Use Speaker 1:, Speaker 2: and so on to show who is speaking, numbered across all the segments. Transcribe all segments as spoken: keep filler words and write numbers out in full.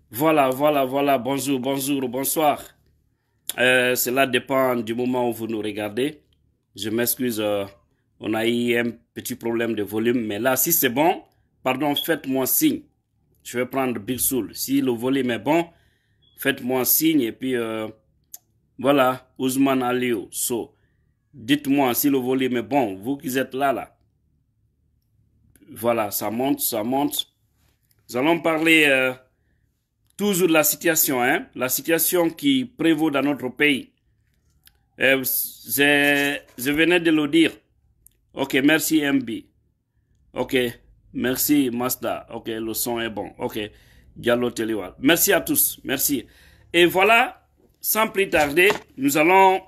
Speaker 1: Voilà, voilà, voilà. Bonjour, bonjour, bonsoir. Euh, cela dépend du moment où vous nous regardez. Je m'excuse, euh, on a eu un petit problème de volume. Mais là, si c'est bon, pardon, faites-moi signe. Je vais prendre Big Soul. Si le volume est bon, faites-moi signe. Et puis, euh, voilà, Ousmane Aliou. So, dites-moi si le volume est bon. Vous qui êtes là, là. Voilà, ça monte, ça monte. Nous allons parler... Euh, toujours de la situation, hein, la situation qui prévaut dans notre pays. Euh, je, je venais de le dire. Ok, merci M B. Ok, merci Mazda. Ok, le son est bon. Ok, Diallo Téléwal. Merci à tous, merci. Et voilà, sans plus tarder, nous allons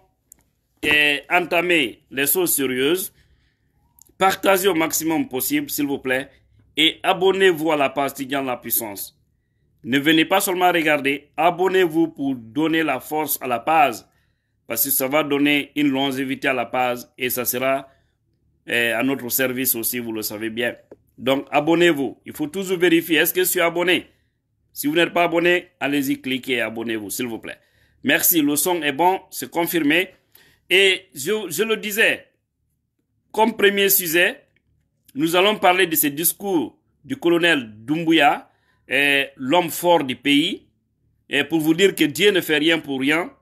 Speaker 1: eh, entamer les choses sérieuses. Partagez au maximum possible, s'il vous plaît. Et abonnez-vous à la page Tidjane La Puissance. Ne venez pas seulement regarder, abonnez-vous pour donner la force à la page. Parce que ça va donner une longévité à la page et ça sera eh, à notre service aussi, vous le savez bien. Donc, abonnez-vous. Il faut toujours vérifier, est-ce que je suis abonné? Si vous n'êtes pas abonné, allez-y, cliquez et abonnez-vous, s'il vous plaît. Merci, le son est bon, c'est confirmé. Et je, je le disais, comme premier sujet, nous allons parler de ce discours du colonel Doumbouya, l'homme fort du pays, et pour vous dire que Dieu ne fait rien pour rien.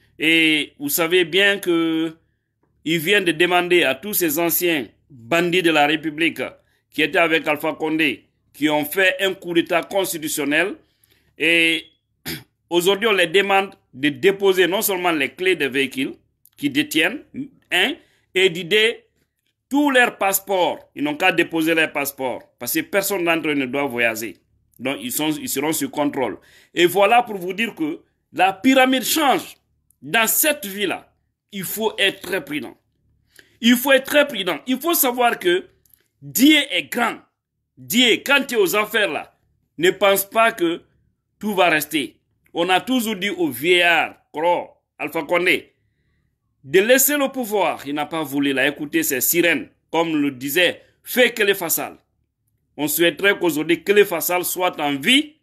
Speaker 1: Et vous savez bien que il vient de demander à tous ces anciens bandits de la République qui étaient avec Alpha Condé, qui ont fait un coup d'état constitutionnel, et aujourd'hui on les demande de déposer non seulement les clés des véhicules qu'ils détiennent, hein, et d'idée tous leurs passeports. Ils n'ont qu'à déposer leurs passeports, parce que personne d'entre eux ne doit voyager. Donc, ils, sont, ils seront sous contrôle. Et voilà pour vous dire que la pyramide change. Dans cette vie-là, il faut être très prudent. Il faut être très prudent. Il faut savoir que Dieu est grand. Dieu, quand tu es aux affaires là, ne pense pas que tout va rester. On a toujours dit au vieillard, Kro, Alpha Condé, de laisser le pouvoir. Il n'a pas voulu là, écouter ces sirènes. Comme le disait, fait que les façades. On souhaiterait qu'aujourd'hui Kélé Fassal soit en vie,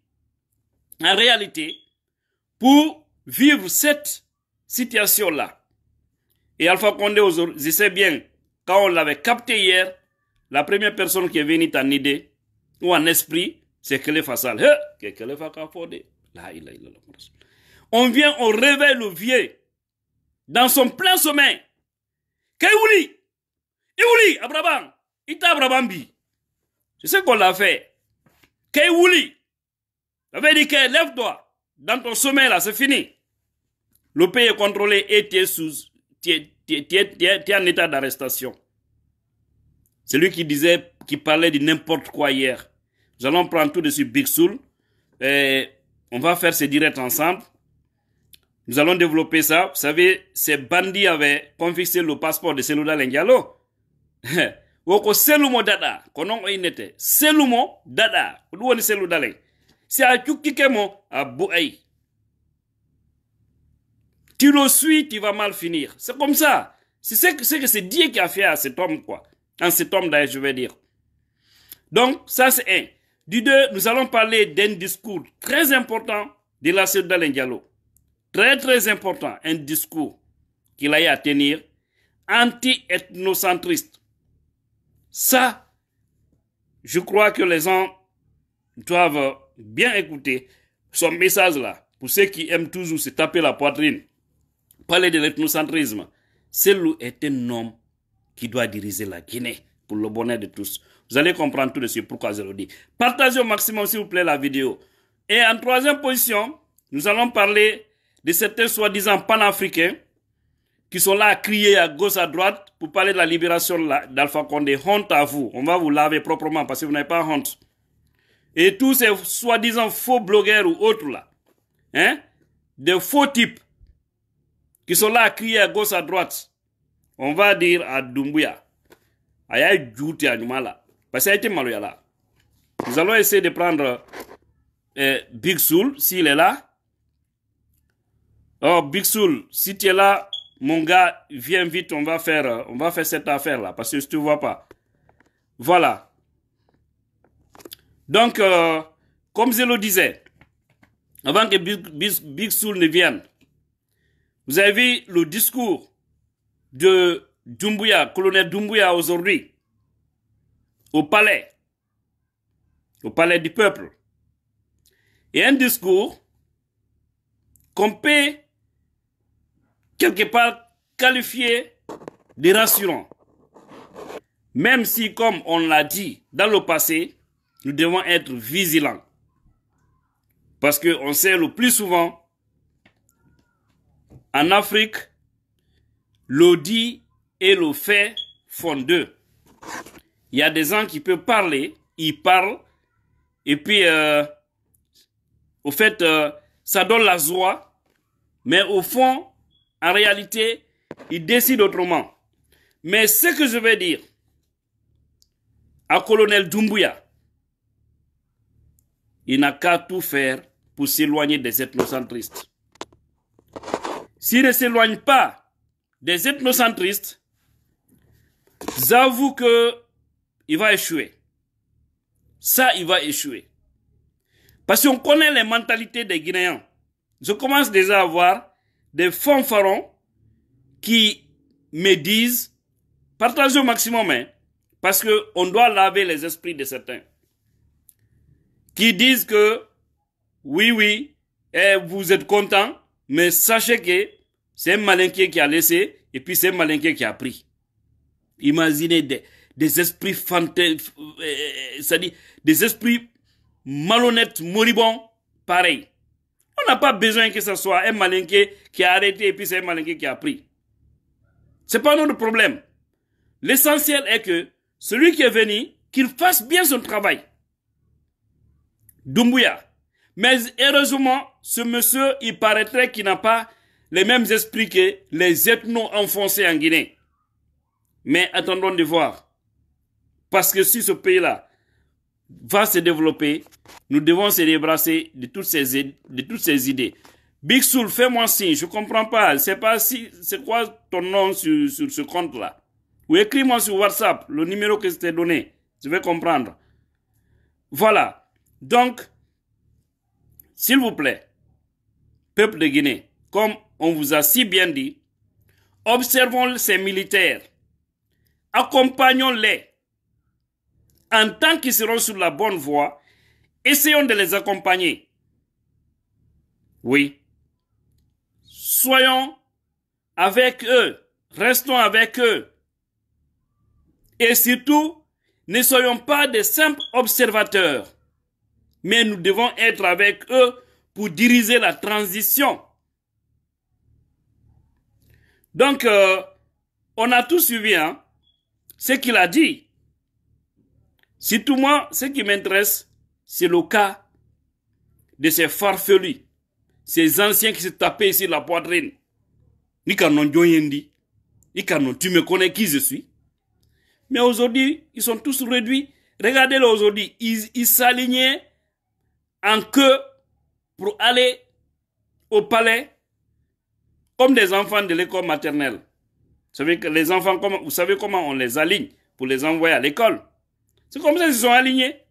Speaker 1: en réalité, pour vivre cette situation-là. Et Alpha Condé, je sais bien, quand on l'avait capté hier, la première personne qui est venue en idée, ou en esprit, c'est Kélé Fassal. On vient, on réveille le vieux, dans son plein sommeil. Kéouli, Iouli, Abraham, Ita Abrahambi. C'est ce qu'on l'a fait. Kéouli, ça veut dire que lève-toi. Dans ton sommeil là, c'est fini. Le pays est contrôlé et tu es, sous, tu es, tu es, tu es, tu es, tu es en état d'arrestation. C'est lui qui disait, qui parlait de n'importe quoi hier. Nous allons prendre tout de suite Big Soul. Et on va faire ces directs ensemble. Nous allons développer ça. Vous savez, ces bandits avaient confisqué le passeport de Selouda Lendialo. Woko selumo dada konon oinete selumo dada woni selu dalen si a mo a bouay tu le suis tu vas mal finir. C'est comme ça. C'est que c'est que c'est Dieu qui a fait à cet homme quoi. En cet homme d'ailleurs je vais dire. Donc ça c'est un. Du deux, nous allons parler d'un discours très important de la Selouda Lendialo. Très très important, un discours qu'il a eu à tenir anti-ethnocentriste. Ça, je crois que les gens doivent bien écouter son message-là. Pour ceux qui aiment toujours se taper la poitrine, parler de l'ethnocentrisme. Celui est un homme qui doit diriger la Guinée pour le bonheur de tous. Vous allez comprendre tout de suite pourquoi je le dis. Partagez au maximum, s'il vous plaît, la vidéo. Et en troisième position, nous allons parler de certains soi-disant panafricains qui sont là à crier à gauche, à droite pour parler de la libération d'Alpha Condé. Honte à vous. On va vous laver proprement parce que vous n'avez pas honte. Et tous ces soi-disant faux blogueurs ou autres là, hein, des faux types qui sont là à crier à gauche, à droite, on va dire à Doumbouya, Aya Djouti à Numala, parce que ça a été mal là. Nous allons essayer de prendre euh, Big Soul, s'il est là. Oh, Big Soul, si tu es là, mon gars, viens vite, on va faire, on va faire cette affaire-là, parce que si tu ne vois pas. Voilà. Donc, euh, comme je le disais, avant que Big, Big, Big Soul ne vienne. Vous avez vu le discours de Doumbouya, colonel Doumbouya aujourd'hui, au palais, au palais du peuple. Et un discours qu'on peut quelque part qualifier de rassurant. Même si, comme on l'a dit dans le passé, nous devons être vigilants. Parce qu'on sait le plus souvent, en Afrique, le dit et le fait font deux. Il y a des gens qui peuvent parler, ils parlent, et puis, euh, au fait, euh, ça donne la joie, mais au fond, en réalité, ils décident autrement. Mais ce que je veux dire à colonel Doumbouya, il n'a qu'à tout faire pour s'éloigner des ethnocentristes. S'il ne s'éloigne pas des ethnocentristes, j'avoue que il va échouer. Ça, il va échouer. Parce qu'on connaît les mentalités des Guinéens. Je commence déjà à voir des fanfarons qui me disent, partagez au maximum, hein, parce qu'on doit laver les esprits de certains. Qui disent que, oui, oui, eh, vous êtes contents, mais sachez que c'est un malinqué qui a laissé, et puis c'est un malinqué qui a pris. Imaginez des, des esprits fantômes, euh, c'est-à-dire des esprits malhonnêtes, moribonds, pareil. On n'a pas besoin que ce soit un malinqué qui a arrêté et puis c'est un malinqué qui a pris. C'est pas notre problème. L'essentiel est que celui qui est venu, qu'il fasse bien son travail. Doumbouya. Mais heureusement, ce monsieur, il paraîtrait qu'il n'a pas les mêmes esprits que les ethnos enfoncés en Guinée. Mais attendons de voir. Parce que si ce pays-là va se développer, nous devons se débarrasser de toutes ces, de toutes ces idées. Big Soul, fais-moi signe, je ne comprends pas. C'est pas si, c'est quoi ton nom sur, sur ce compte-là? Ou écris-moi sur WhatsApp, le numéro que je t'ai donné. Je vais comprendre. Voilà. Donc, s'il vous plaît, peuple de Guinée, comme on vous a si bien dit, observons ces militaires. Accompagnons-les. En tant qu'ils seront sur la bonne voie, essayons de les accompagner. Oui. Soyons avec eux. Restons avec eux. Et surtout, ne soyons pas des simples observateurs. Mais nous devons être avec eux pour diriger la transition. Donc, euh, on a tout suivi, hein, ce qu'il a dit. Surtout moi, ce qui m'intéresse, c'est le cas de ces farfelus, ces anciens qui se tapaient ici la poitrine. Ni kanon Djoyendi, ni kanon tu me connais qui je suis. Mais aujourd'hui, ils sont tous réduits. Regardez-le aujourd'hui, ils ils s'alignaient en queue pour aller au palais comme des enfants de l'école maternelle. Vous savez que les enfants, comment, vous savez comment on les aligne pour les envoyer à l'école? C'est comme ça qu'ils sont alignés.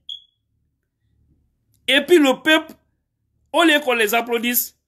Speaker 1: Et puis le peuple, au lieu qu'on les applaudisse,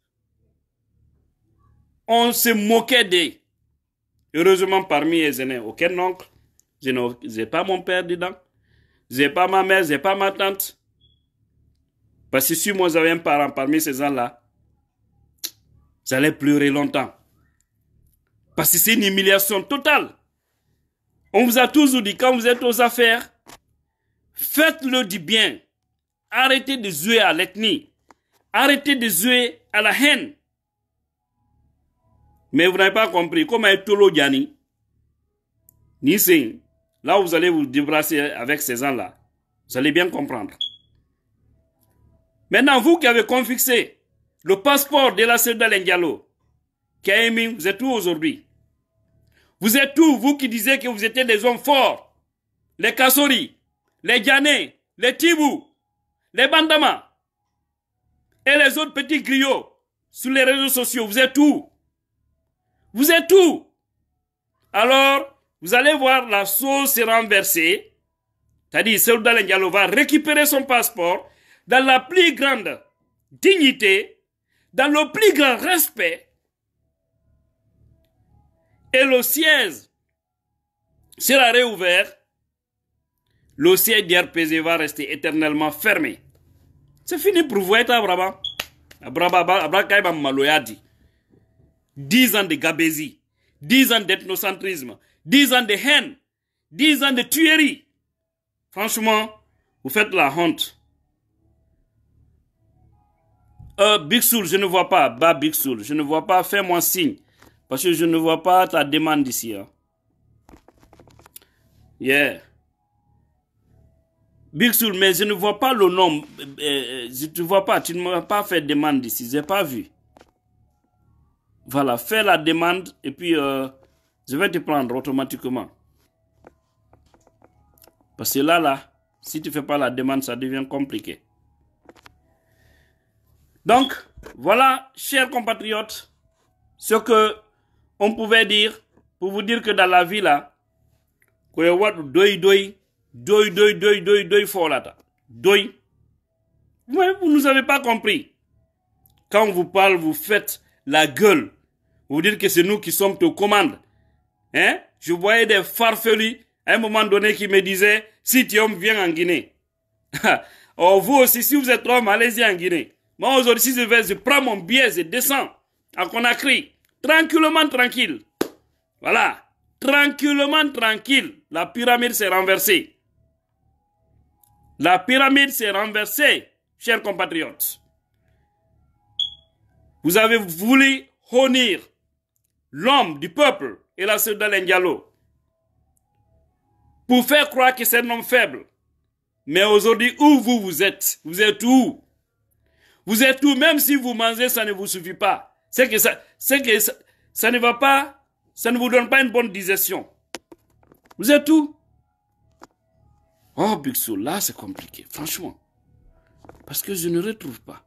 Speaker 1: on se moquait d'eux. Heureusement, parmi eux, je n'ai aucun oncle. Je n'ai pas mon père dedans. Je n'ai pas ma mère, je n'ai pas ma tante. Parce que si moi j'avais un parent parmi ces gens-là, j'allais pleurer longtemps. Parce que c'est une humiliation totale. On vous a toujours dit, quand vous êtes aux affaires, faites-le du bien. Arrêtez de jouer à l'ethnie. Arrêtez de jouer à la haine. Mais vous n'avez pas compris. Comme un Tolo Diani, Nissin, là où vous allez vous débarrasser avec ces gens-là, vous allez bien comprendre. Maintenant, vous qui avez confixé le passeport de la Cédal Ndialo, qui a émis, vous êtes où aujourd'hui? Vous êtes où, vous qui disiez que vous étiez des hommes forts? Les Kassori, les Diané, les Tibou, les Bandama et les autres petits griots sur les réseaux sociaux, vous êtes où? Vous êtes où? Alors, vous allez voir la sauce se renverser, c'est-à-dire Cédal Ndialo va récupérer son passeport dans la plus grande dignité dans le plus grand respect, et le siège sera réouvert, le siège d'R P G va rester éternellement fermé. C'est fini pour vous, être à Braba. Dix ans de gabésie, dix ans d'ethnocentrisme, dix ans de haine, dix ans de tuerie. Franchement, vous faites la honte. Euh, Big Soul, je ne vois pas. Bah, Big Soul, je ne vois pas. Fais-moi signe. Parce que je ne vois pas ta demande ici. Hein. Yeah. Big Soul, mais je ne vois pas le nom. Euh, je ne vois pas. Tu ne m'as pas fait demande ici. Je n'ai pas vu. Voilà. Fais la demande et puis euh, je vais te prendre automatiquement. Parce que là, là, si tu ne fais pas la demande, ça devient compliqué. Donc, voilà, chers compatriotes, ce que on pouvait dire pour vous dire que dans la vie là, vous nous avez pas compris. Quand on vous parle, vous faites la gueule. Vous dites que c'est nous qui sommes aux commandes. Hein? Je voyais des farfelus à un moment donné qui me disaient, si tu homme, viens en Guinée. Oh, vous aussi, si vous êtes homme, allez-y en Guinée. Moi, aujourd'hui, si je vais, je prends mon billet, je descends à Conakry. Tranquillement, tranquille. Voilà. Tranquillement, tranquille. La pyramide s'est renversée. La pyramide s'est renversée, chers compatriotes. Vous avez voulu honir l'homme du peuple et la Sœur d'Alain Diallo pour faire croire que c'est un homme faible. Mais aujourd'hui, où vous vous êtes? Vous êtes où? Vous êtes où? Même si vous mangez, ça ne vous suffit pas. C'est que ça, c'est que ça, ça ne va pas, ça ne vous donne pas une bonne digestion. Vous êtes où? Oh, Big Soul, là c'est compliqué, franchement. Parce que je ne retrouve pas.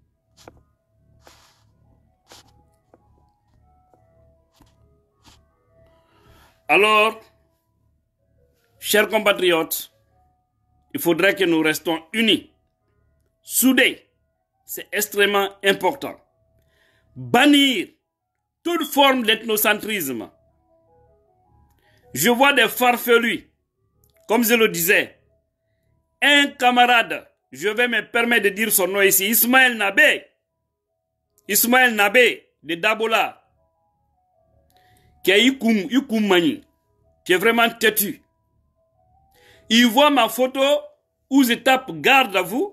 Speaker 1: Alors, chers compatriotes, il faudrait que nous restions unis, soudés. C'est extrêmement important. Bannir toute forme d'ethnocentrisme. Je vois des farfelus, comme je le disais. Un camarade, je vais me permettre de dire son nom ici, Ismaël Nabé. Ismaël Nabé de Dabola. Qui est Yukum, Yukum Mani, qui est vraiment têtu. Il voit ma photo où je tape garde à vous.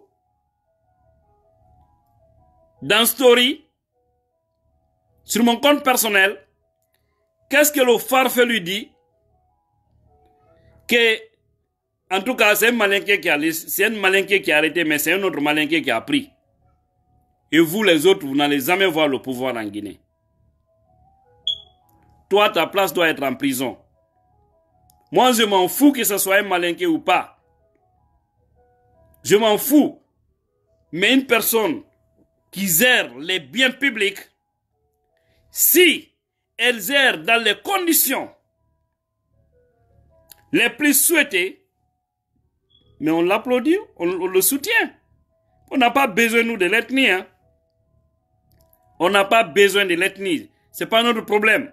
Speaker 1: Dans Story, sur mon compte personnel, qu'est-ce que le farfelu lui dit? Que, en tout cas, c'est un malinqué qui a, c'est un malinqué qui a arrêté, mais c'est un autre malinqué qui a pris. Et vous, les autres, vous n'allez jamais voir le pouvoir en Guinée. Toi, ta place doit être en prison. Moi, je m'en fous que ce soit un malinqué ou pas. Je m'en fous. Mais une personne qui gère les biens publics, si elle gère dans les conditions les plus souhaitées, mais on l'applaudit, on, on le soutient. On n'a pas besoin, nous, de l'ethnie. Hein. On n'a pas besoin de l'ethnie. Ce n'est pas notre problème.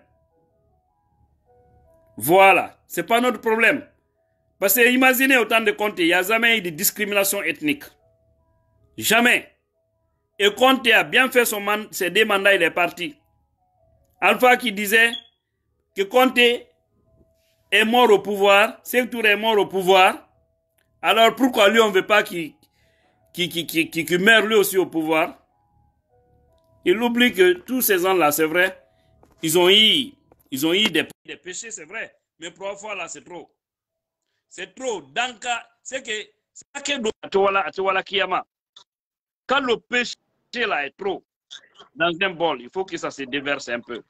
Speaker 1: Voilà, ce n'est pas notre problème. Parce que imaginez autant de comptes, il n'y a jamais eu de discrimination ethnique. Jamais. Et Conté a bien fait son man, ses deux mandats, il est parti. Alpha qui disait que Conté est mort au pouvoir, Sékou Touré est mort au pouvoir, alors pourquoi lui on ne veut pas qu'il qu'il, qu'il, qu'il, qu'il, qu'il meure lui aussi au pouvoir? Il oublie que tous ces gens-là, c'est vrai, ils ont eu, ils ont eu des, des péchés, c'est vrai, mais trois fois là, c'est trop. C'est trop. C'est que, c'est que quand le péché là est trop dans un bol, il faut que ça se déverse un peu.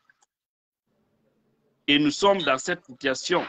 Speaker 1: Et nous sommes dans cette situation.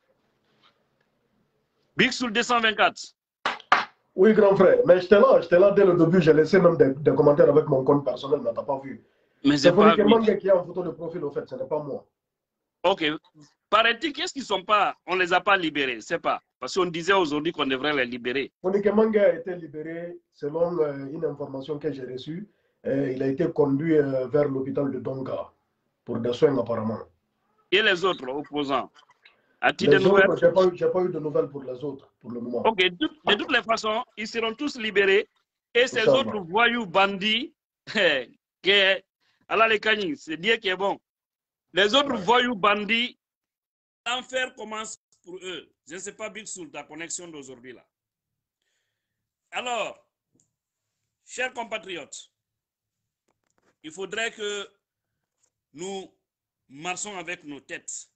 Speaker 1: Big Soul deux cent vingt-quatre.
Speaker 2: Oui, grand frère. Mais j'étais là, j'étais là dès le début. J'ai laissé même des, des commentaires avec mon compte personnel, mais t'as pas vu.
Speaker 1: Mais c'est pas
Speaker 2: Manga qui a une photo de profil, au fait, ce n'est pas moi.
Speaker 1: Ok. Paraît-il qu'est-ce qu'ils sont pas, on les a pas libérés, c'est pas. Parce qu'on disait aujourd'hui qu'on devrait les libérer.
Speaker 2: Monique Manga a été libéré selon euh, une information que j'ai reçue. Et il a été conduit euh, vers l'hôpital de Donga pour des soins apparemment.
Speaker 1: Et les autres opposants? As-tu des
Speaker 2: Les
Speaker 1: nouvelles?
Speaker 2: autres, je n'ai pas, pas eu de nouvelles pour les autres, pour le moment.
Speaker 1: Ok, de, de toutes les façons, ils seront tous libérés. Et ces
Speaker 2: Inch'Allah.
Speaker 1: autres voyous bandits, que Allah les cagne, c'est Dieu qui est bon. Les autres
Speaker 2: Ouais.
Speaker 1: voyous bandits, l'enfer commence pour eux. Je ne sais pas, Big Soul, ta connexion d'aujourd'hui là. Alors, chers compatriotes, il faudrait que nous marchons avec nos têtes.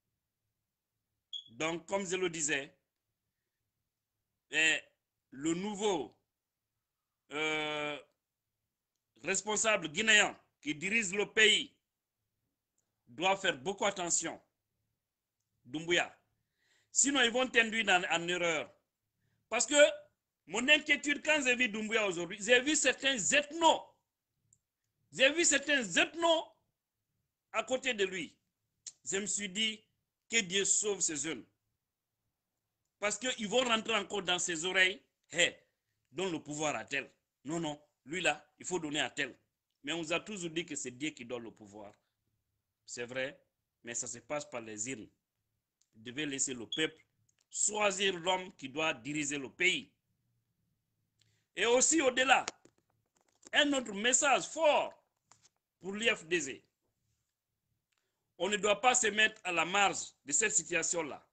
Speaker 1: Donc, comme je le disais, eh, le nouveau euh, responsable guinéen qui dirige le pays doit faire beaucoup attention. Doumbouya. Sinon, ils vont t'induire en erreur. Parce que mon inquiétude, quand j'ai vu Doumbouya aujourd'hui, j'ai vu certains ethnos. J'ai vu certains ethnos à côté de lui. Je me suis dit que Dieu sauve ces jeunes. Parce qu'ils vont rentrer encore dans ses oreilles. Hey, donne le pouvoir à tel. Non, non, lui là, il faut donner à tel. Mais on nous a toujours dit que c'est Dieu qui donne le pouvoir. C'est vrai, mais ça se passe par les îles. Vous devez laisser le peuple choisir l'homme qui doit diriger le pays. Et aussi au-delà, un autre message fort pour l'I F D Z. On ne doit pas se mettre à la marge de cette situation-là.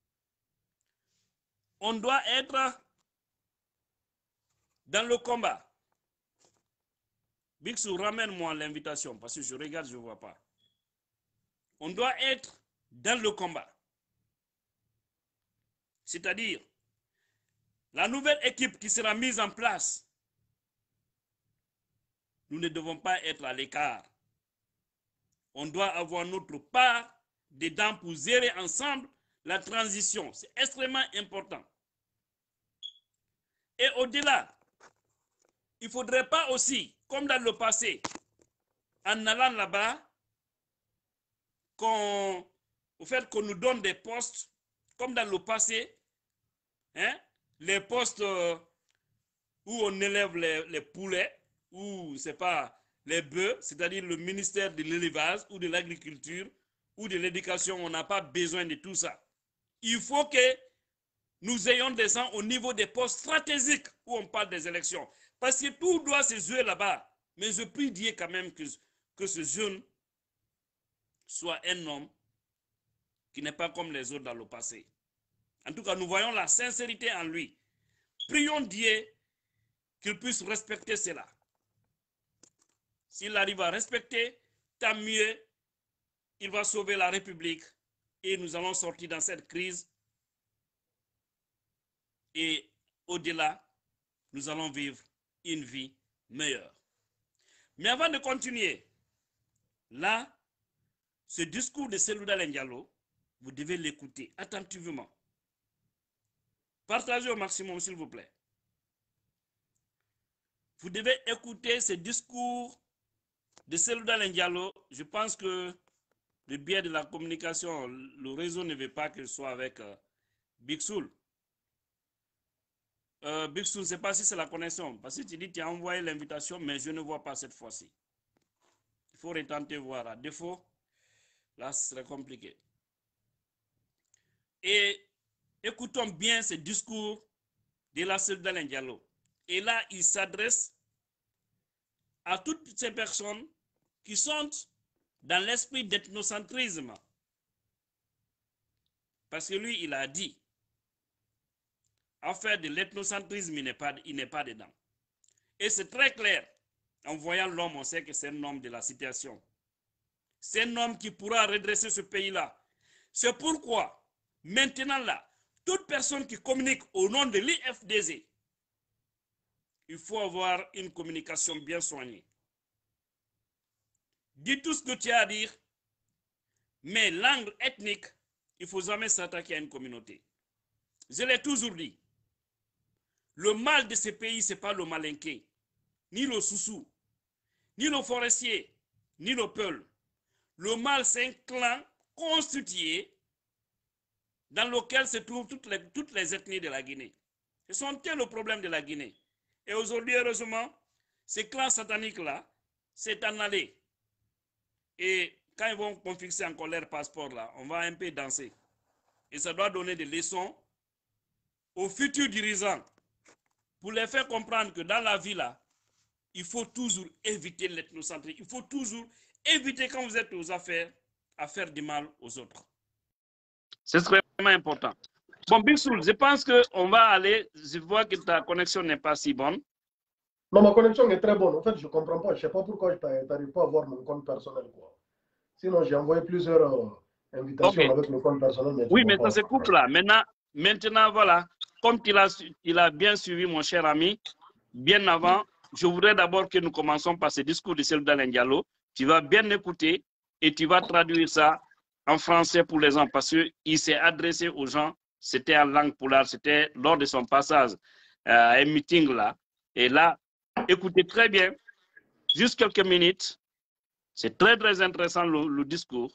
Speaker 1: On doit être dans le combat. Bixou, ramène-moi l'invitation parce que je regarde, je ne vois pas. On doit être dans le combat. C'est-à-dire, la nouvelle équipe qui sera mise en place, nous ne devons pas être à l'écart. On doit avoir notre part dedans pour gérer ensemble la transition. C'est extrêmement important. Et au-delà, il ne faudrait pas aussi, comme dans le passé, en allant là-bas, qu'on, au fait qu'on nous donne des postes, comme dans le passé, hein, les postes euh, où on élève les, les poulets, ou c'est pas les bœufs, c'est-à-dire le ministère de l'élevage ou de l'agriculture ou de l'éducation, on n'a pas besoin de tout ça. Il faut que nous ayons des gens au niveau des postes stratégiques où on parle des élections. Parce que tout doit se jouer là-bas. Mais je prie Dieu quand même que, que ce jeune soit un homme qui n'est pas comme les autres dans le passé. En tout cas, nous voyons la sincérité en lui. Prions Dieu qu'il puisse respecter cela. S'il arrive à respecter, tant mieux, il va sauver la République et nous allons sortir dans cette crise. Et au-delà, nous allons vivre une vie meilleure. Mais avant de continuer, là, ce discours de Cellou Dalein Diallo, vous devez l'écouter attentivement. Partagez au maximum, s'il vous plaît. Vous devez écouter ce discours de Cellou Dalein Diallo. Je pense que le biais de la communication, le réseau ne veut pas que ce soit avec euh, Big Soul. Euh, Big Soul, je ne sais pas si c'est la connexion. Parce que tu dis que tu as envoyé l'invitation, mais je ne vois pas cette fois-ci. Il faut retenter voir. À défaut, là, ce serait compliqué. Et écoutons bien ce discours de la Cellou Dalein Diallo. Et là, il s'adresse à toutes ces personnes qui sont dans l'esprit d'ethnocentrisme. Parce que lui, il a dit, en fait, de l'ethnocentrisme, il n'est pas, il n'est pas dedans. Et c'est très clair. En voyant l'homme, on sait que c'est un homme de la situation. C'est un homme qui pourra redresser ce pays-là. C'est pourquoi, maintenant là, toute personne qui communique au nom de l'I F D Z, il faut avoir une communication bien soignée. Dis tout ce que tu as à dire, mais l'angle ethnique, il ne faut jamais s'attaquer à une communauté. Je l'ai toujours dit. Le mal de ce pays, ce n'est pas le malinqué, ni le soussou, ni le forestier, ni le peul. Le mal, c'est un clan constitué dans lequel se trouvent toutes les, toutes les ethnies de la Guinée. Ce sont eux le problème de la Guinée. Et aujourd'hui, heureusement, ces clans sataniques-là, c'est en aller. Et quand ils vont confixer encore leur passeport là, on va un peu danser. Et ça doit donner des leçons aux futurs dirigeants pour les faire comprendre que dans la vie là, il faut toujours éviter l'ethnocentrisme. Il faut toujours éviter quand vous êtes aux affaires à faire du mal aux autres. C'est vraiment important. Bon, Bixoul, je pense qu'on va aller. Je vois que ta connexion n'est pas si bonne.
Speaker 2: Non, ma connexion est très bonne. En fait, je ne comprends pas. Je ne sais pas pourquoi je n'arrive pas à voir mon compte personnel, quoi. Sinon, j'ai envoyé plusieurs euh, invitations okay. avec le compte personnel. Mais
Speaker 1: oui, mais ça se coupe là. Maintenant, maintenant, voilà. Comme il a, il a bien suivi mon cher ami, bien avant, je voudrais d'abord que nous commençons par ce discours de Cellou Dalein Diallo. Tu vas bien écouter et tu vas traduire ça en français pour les gens parce qu'il s'est adressé aux gens. C'était en langue poulard, c'était lors de son passage à un meeting là. Et là, écoutez très bien, juste quelques minutes. C'est très, très intéressant le, le discours.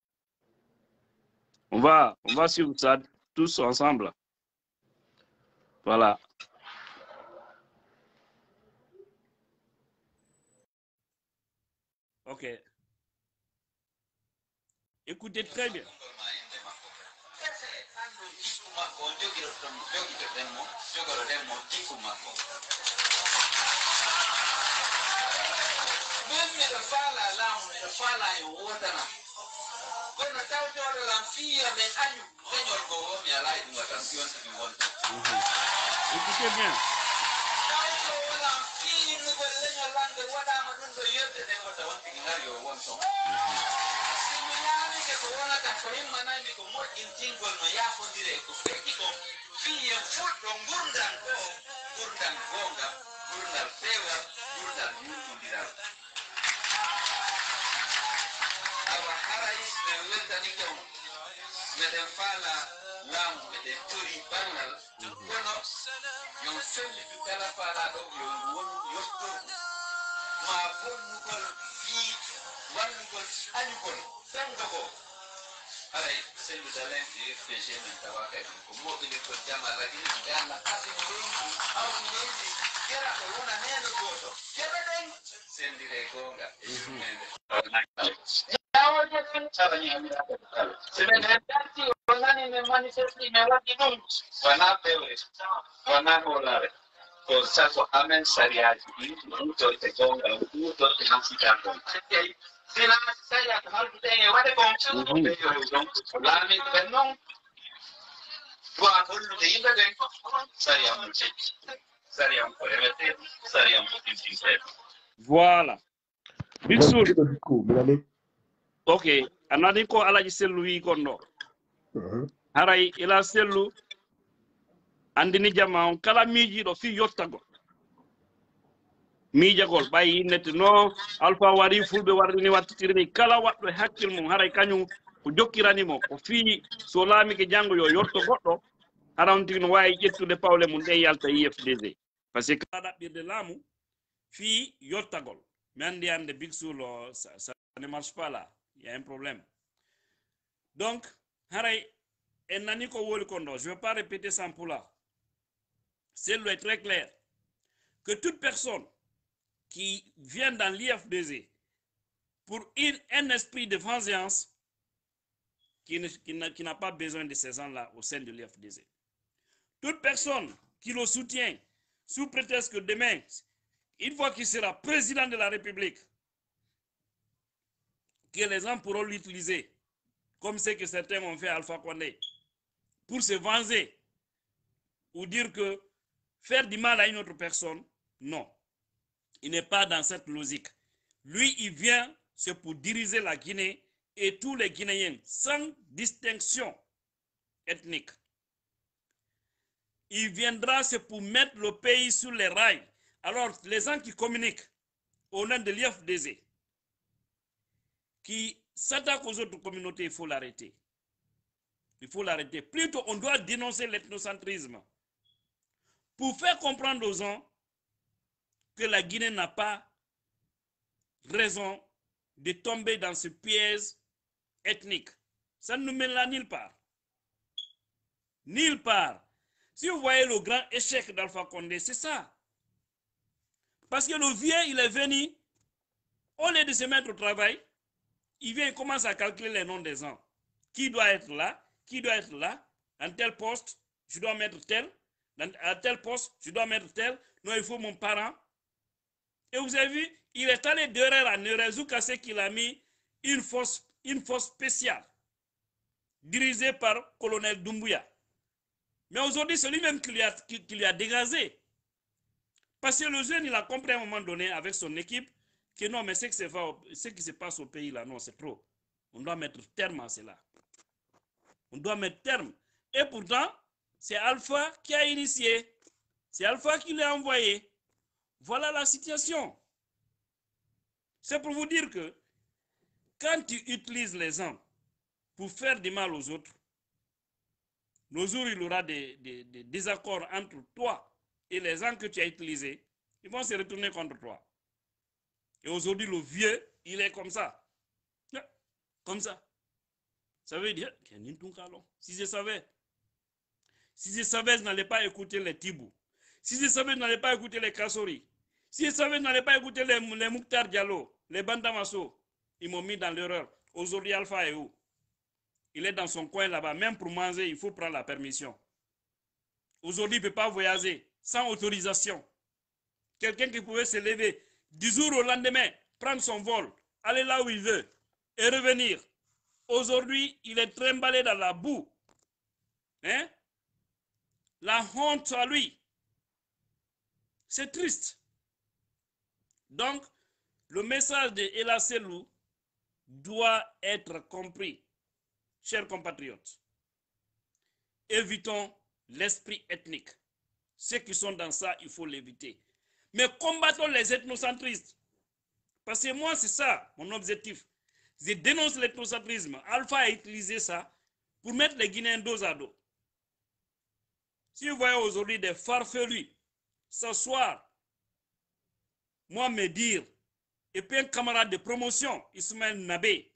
Speaker 1: On va, on va suivre ça tous ensemble. Voilà. Ok. Écoutez très bien. Écoutez bien. Voilà. Bixoul. Ok. Anani ko alaji Cellou wi kono. Haray ila Cellou andini jama on kala miji do fi yottago. Mijagol bayi net no alpha wari fulbe warni wattirni kala waddo hakkil mum haray kanyum ko jokkirani mo ko fi so laami ke jango yo yorto goddo haranti no wawi ƴettude pawle mum den yalta I F D Z parce que kala dabbirde laamu fi yottagol mi andi ande Bixoul ça, ça ne marche pas là, il y a un problème. Donc haray en nani ko woli kondo, je ne vais pas répéter ça pour là. Cellou est très clair que toute personne qui vient dans l'I F D Z pour une, un esprit de vengeance qui, ne, qui n'a qui n'a pas besoin de ces gens-là au sein de l'I F D Z. Toute personne qui le soutient sous prétexte que demain, une fois qu'il sera président de la République, que les gens pourront l'utiliser, comme ce que certains ont fait à Alpha Condé, pour se venger ou dire que faire du mal à une autre personne, non. Il n'est pas dans cette logique. Lui, il vient, c'est pour diriger la Guinée et tous les Guinéens, sans distinction ethnique. Il viendra, c'est pour mettre le pays sur les rails. Alors, les gens qui communiquent au nom de l'I F D Z, qui s'attaquent aux autres communautés, il faut l'arrêter. Il faut l'arrêter. Plutôt, on doit dénoncer l'ethnocentrisme pour faire comprendre aux gens que la Guinée n'a pas raison de tomber dans ce piège ethnique. Ça ne nous mène là nulle part. Nulle part. Si vous voyez le grand échec d'Alpha Condé, c'est ça. Parce que le vieux, il est venu Au lieu de se mettre au travail, il vient et commence à calculer les noms des gens. Qui doit être là? Qui doit être là? En tel poste, je dois mettre tel. Dans, à tel poste, je dois mettre tel. Non, il faut mon parent. Et vous avez vu, il est allé d'erreur en erreur jusqu'à ce qu'il a mis une force, une force spéciale dirigée par colonel Doumbouya. Mais aujourd'hui, c'est lui-même qui, qui, qui lui a dégazé. Parce que le jeune, il a compris à un moment donné avec son équipe que non, mais ce qui se, ce qui se passe au pays là, non, c'est trop. On doit mettre terme à cela. On doit mettre terme. Et pourtant, c'est Alpha qui a initié. C'est Alpha qui l'a envoyé. Voilà la situation. C'est pour vous dire que quand tu utilises les gens pour faire du mal aux autres, le jour où il y aura des, des, des désaccords entre toi et les gens que tu as utilisés, ils vont se retourner contre toi. Et aujourd'hui, le vieux, il est comme ça. Comme ça. Ça veut dire, si je savais, si je savais, je n'allais pas écouter les Tibou. Si je savais, je n'allais pas écouter les Kassori. Si je savais, je n'allais pas écouter les, les Mouktar Diallo, les Bandamasso. Ils m'ont mis dans l'erreur. Aujourd'hui, Alpha est où? Il est dans son coin là-bas. Même pour manger, il faut prendre la permission. Aujourd'hui, il ne peut pas voyager sans autorisation. Quelqu'un qui pouvait se lever du jour au lendemain, prendre son vol, aller là où il veut et revenir. Aujourd'hui, il est trimballé dans la boue. Hein? La honte à lui. C'est triste. Donc, le message de Ella Selou doit être compris. Chers compatriotes, évitons l'esprit ethnique. Ceux qui sont dans ça, il faut l'éviter. Mais combattons les ethnocentristes. Parce que moi, c'est ça mon objectif. Je dénonce l'ethnocentrisme. Alpha a utilisé ça pour mettre les Guinéens dos à dos. Si vous voyez aujourd'hui des farfelus s'asseoir, moi me dire, et puis un camarade de promotion, Ismaël Nabé,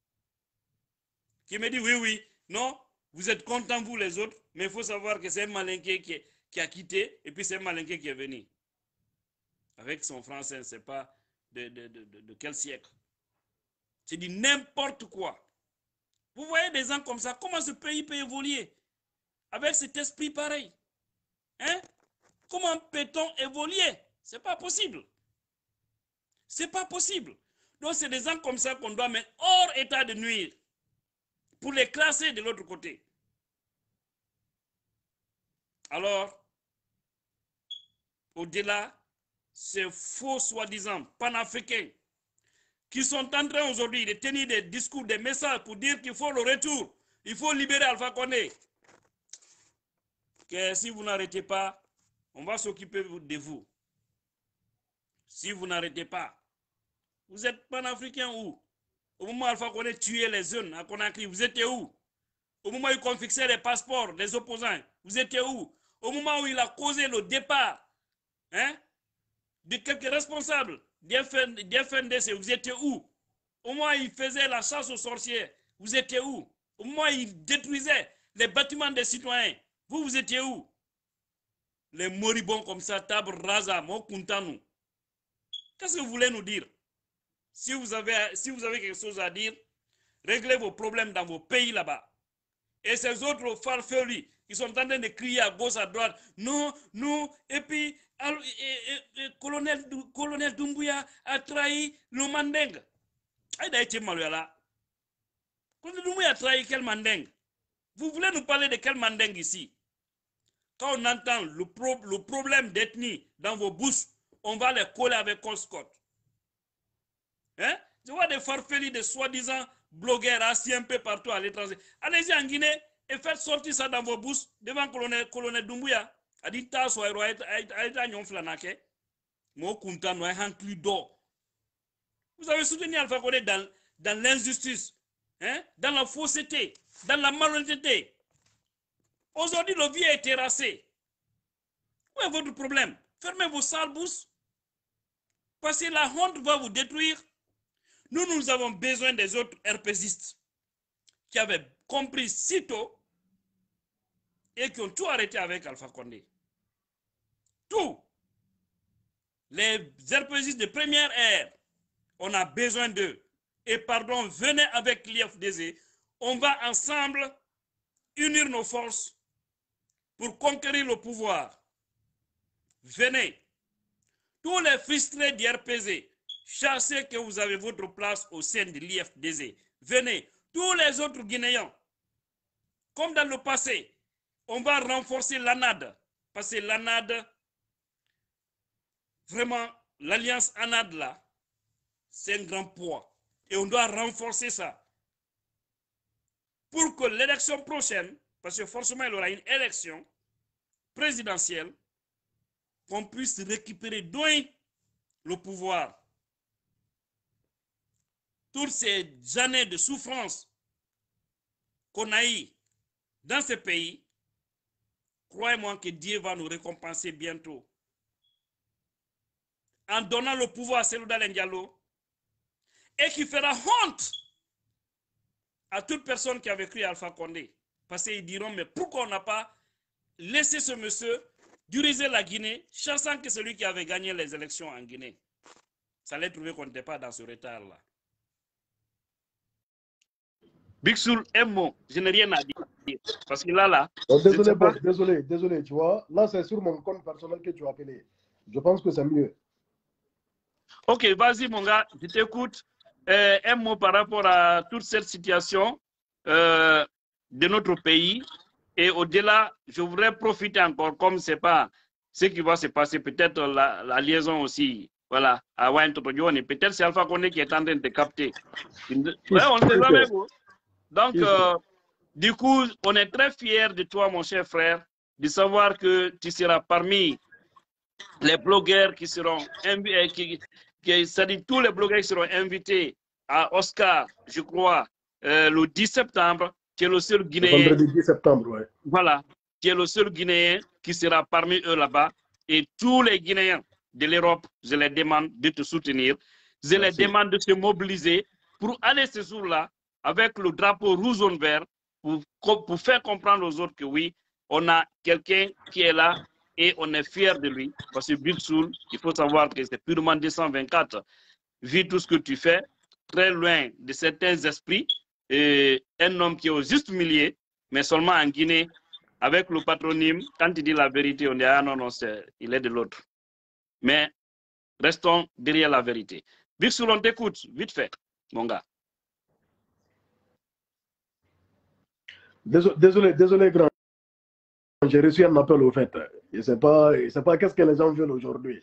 Speaker 1: qui me dit oui, oui, non, vous êtes contents vous les autres, mais il faut savoir que c'est un malinqué qui, qui a quitté, et puis c'est un malinqué qui est venu. Avec son français, c'est pas de, de, de, de, de quel siècle. C'est dit n'importe quoi. Vous voyez des gens comme ça, comment ce pays peut évoluer avec cet esprit pareil? Hein? Comment peut-on évoluer? C'est pas possible. C'est pas possible. Donc c'est des gens comme ça qu'on doit mettre hors état de nuire pour les classer de l'autre côté. Alors, au-delà, ces faux soi-disant panafricains qui sont en train aujourd'hui de tenir des discours, des messages pour dire qu'il faut le retour, il faut libérer Alpha Condé. Que si vous n'arrêtez pas, on va s'occuper de vous. Si vous n'arrêtez pas, vous êtes panafricain où? Au moment où Alpha Condé tuait les jeunes à Conakry, vous étiez où? Au moment où il confisquait les passeports des opposants, vous étiez où? Au moment où il a causé le départ hein, de quelques responsables du F N D C, vous étiez où? Au moment où il faisait la chasse aux sorciers, vous étiez où? Au moment où il détruisait les bâtiments des citoyens, vous, vous étiez où? Les moribonds comme ça, Tabre, Raza, Mokuntanu. Qu'est-ce que vous voulez nous dire? Si vous avez, si vous avez quelque chose à dire, réglez vos problèmes dans vos pays là-bas. Et ces autres farfelus, ils sont en train de crier à gauche, à droite, non, non, et puis, et, et, et, colonel, colonel Doumbouya a trahi le Mandeng. Aïda été là. Colonel Doumbouya a trahi quel Mandeng? Vous voulez nous parler de quel Mandeng ici? Quand on entend le, pro, le problème d'ethnie dans vos bouches, on va les coller avec Colscott. Hein? Je vois des farfelus, des soi-disant blogueurs assis un peu partout à l'étranger. Allez-y en Guinée et faites sortir ça dans vos bouches devant le colonel, colonel Doumbouya. A dit ta soirée, vous avez soutenu Alpha Condé dans, dans l'injustice, hein? Dans la fausseté, dans la malhonnêteté. Aujourd'hui, le vieux est terrassé. Où est votre problème? Fermez vos sales bouches. Parce que la honte va vous détruire. Nous, nous avons besoin des autres herpésistes qui avaient compris si tôt et qui ont tout arrêté avec Alpha Condé. Tout. Les herpésistes de première ère On a besoin d'eux. Et pardon, venez avec l'I F D Z. On va ensemble unir nos forces pour conquérir le pouvoir. Venez. Tous les frustrés du R P Z, chassez que vous avez votre place au sein de l'I F D Z. Venez. Tous les autres Guinéens, comme dans le passé, on va renforcer l'A N A D. Parce que l'A N A D, vraiment, l'alliance A N A D là, c'est un grand poids. Et on doit renforcer ça. Pour que l'élection prochaine, parce que forcément il y aura une élection présidentielle, qu'on puisse récupérer loin le pouvoir. Toutes ces années de souffrance qu'on a eues dans ce pays, croyez-moi que Dieu va nous récompenser bientôt. En donnant le pouvoir à Selouda Diallo, et qui fera honte à toute personne qui avait cru à Alpha Condé. Parce qu'ils diront, mais pourquoi on n'a pas laissé ce monsieur diriger la Guinée, chassant que celui qui avait gagné les élections en Guinée. Ça allait trouver qu'on n'était pas dans ce retard-là. Big Soul, un mot, je n'ai rien à dire. Parce que là, là...
Speaker 2: Oh, désolé, bon, désolé, désolé, tu vois. Là, c'est sur mon compte personnel que tu as appelé. Je pense que c'est mieux.
Speaker 1: Ok, vas-y, mon gars, je t'écoute. Euh, un mot par rapport à toute cette situation euh, de notre pays. Et au-delà, je voudrais profiter encore, comme ce n'est pas ce qui va se passer, peut-être la, la liaison aussi, voilà, à Wayne-Totodione. Peut-être c'est Alpha Condé qui est en train de te capter. Ouais, on ne sait jamais. Donc, euh, du coup, on est très fiers de toi, mon cher frère, de savoir que tu seras parmi les blogueurs qui seront invités, qui, qui, c'est-à-dire tous les blogueurs qui seront invités à Oscar, je crois, euh, le dix septembre, qui est le seul Guinéen.
Speaker 2: Le vendredi dix septembre, ouais.
Speaker 1: Voilà, qui est le seul Guinéen qui sera parmi eux là-bas. Et tous les Guinéens de l'Europe, je les demande de te soutenir. Je Merci. les demande de se mobiliser pour aller ce jour-là avec le drapeau rouge jaune vert pour, pour faire comprendre aux autres que oui, on a quelqu'un qui est là et on est fier de lui. Parce que Big Soul, il faut savoir que c'est purement deux cent vingt-quatre. Vu tout ce que tu fais, très loin de certains esprits, et un homme qui est au juste milieu, mais seulement en Guinée, avec le patronyme, quand il dit la vérité, on dit ah non, non, est, il est de l'autre. Mais restons derrière la vérité. Big Soul, on t'écoute, vite fait, mon gars.
Speaker 2: Désolé, désolé, désolé grand. J'ai reçu un appel au fait. Je ne sais pas, pas qu'est-ce que les gens veulent aujourd'hui.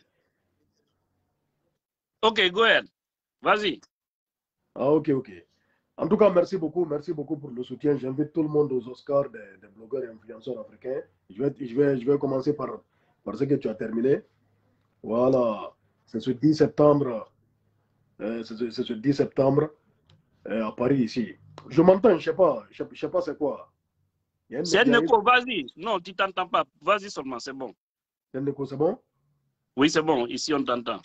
Speaker 1: Ok, go ahead. Vas-y.
Speaker 2: Ah, ok, ok. En tout cas, merci beaucoup, merci beaucoup pour le soutien. J'invite tout le monde aux Oscars des, des blogueurs et influenceurs africains. Je vais, je vais, je vais commencer par, par ce que tu as terminé. Voilà, c'est ce dix septembre, euh, c'est ce, ce dix septembre euh, à Paris ici. Je m'entends, je ne sais pas, je ne sais pas c'est quoi.
Speaker 1: C'est un écho, vas-y. Non, tu t'entends pas. Vas-y seulement, c'est bon.
Speaker 2: C'est un écho, c'est bon?
Speaker 1: Oui, c'est bon. Ici, on t'entend.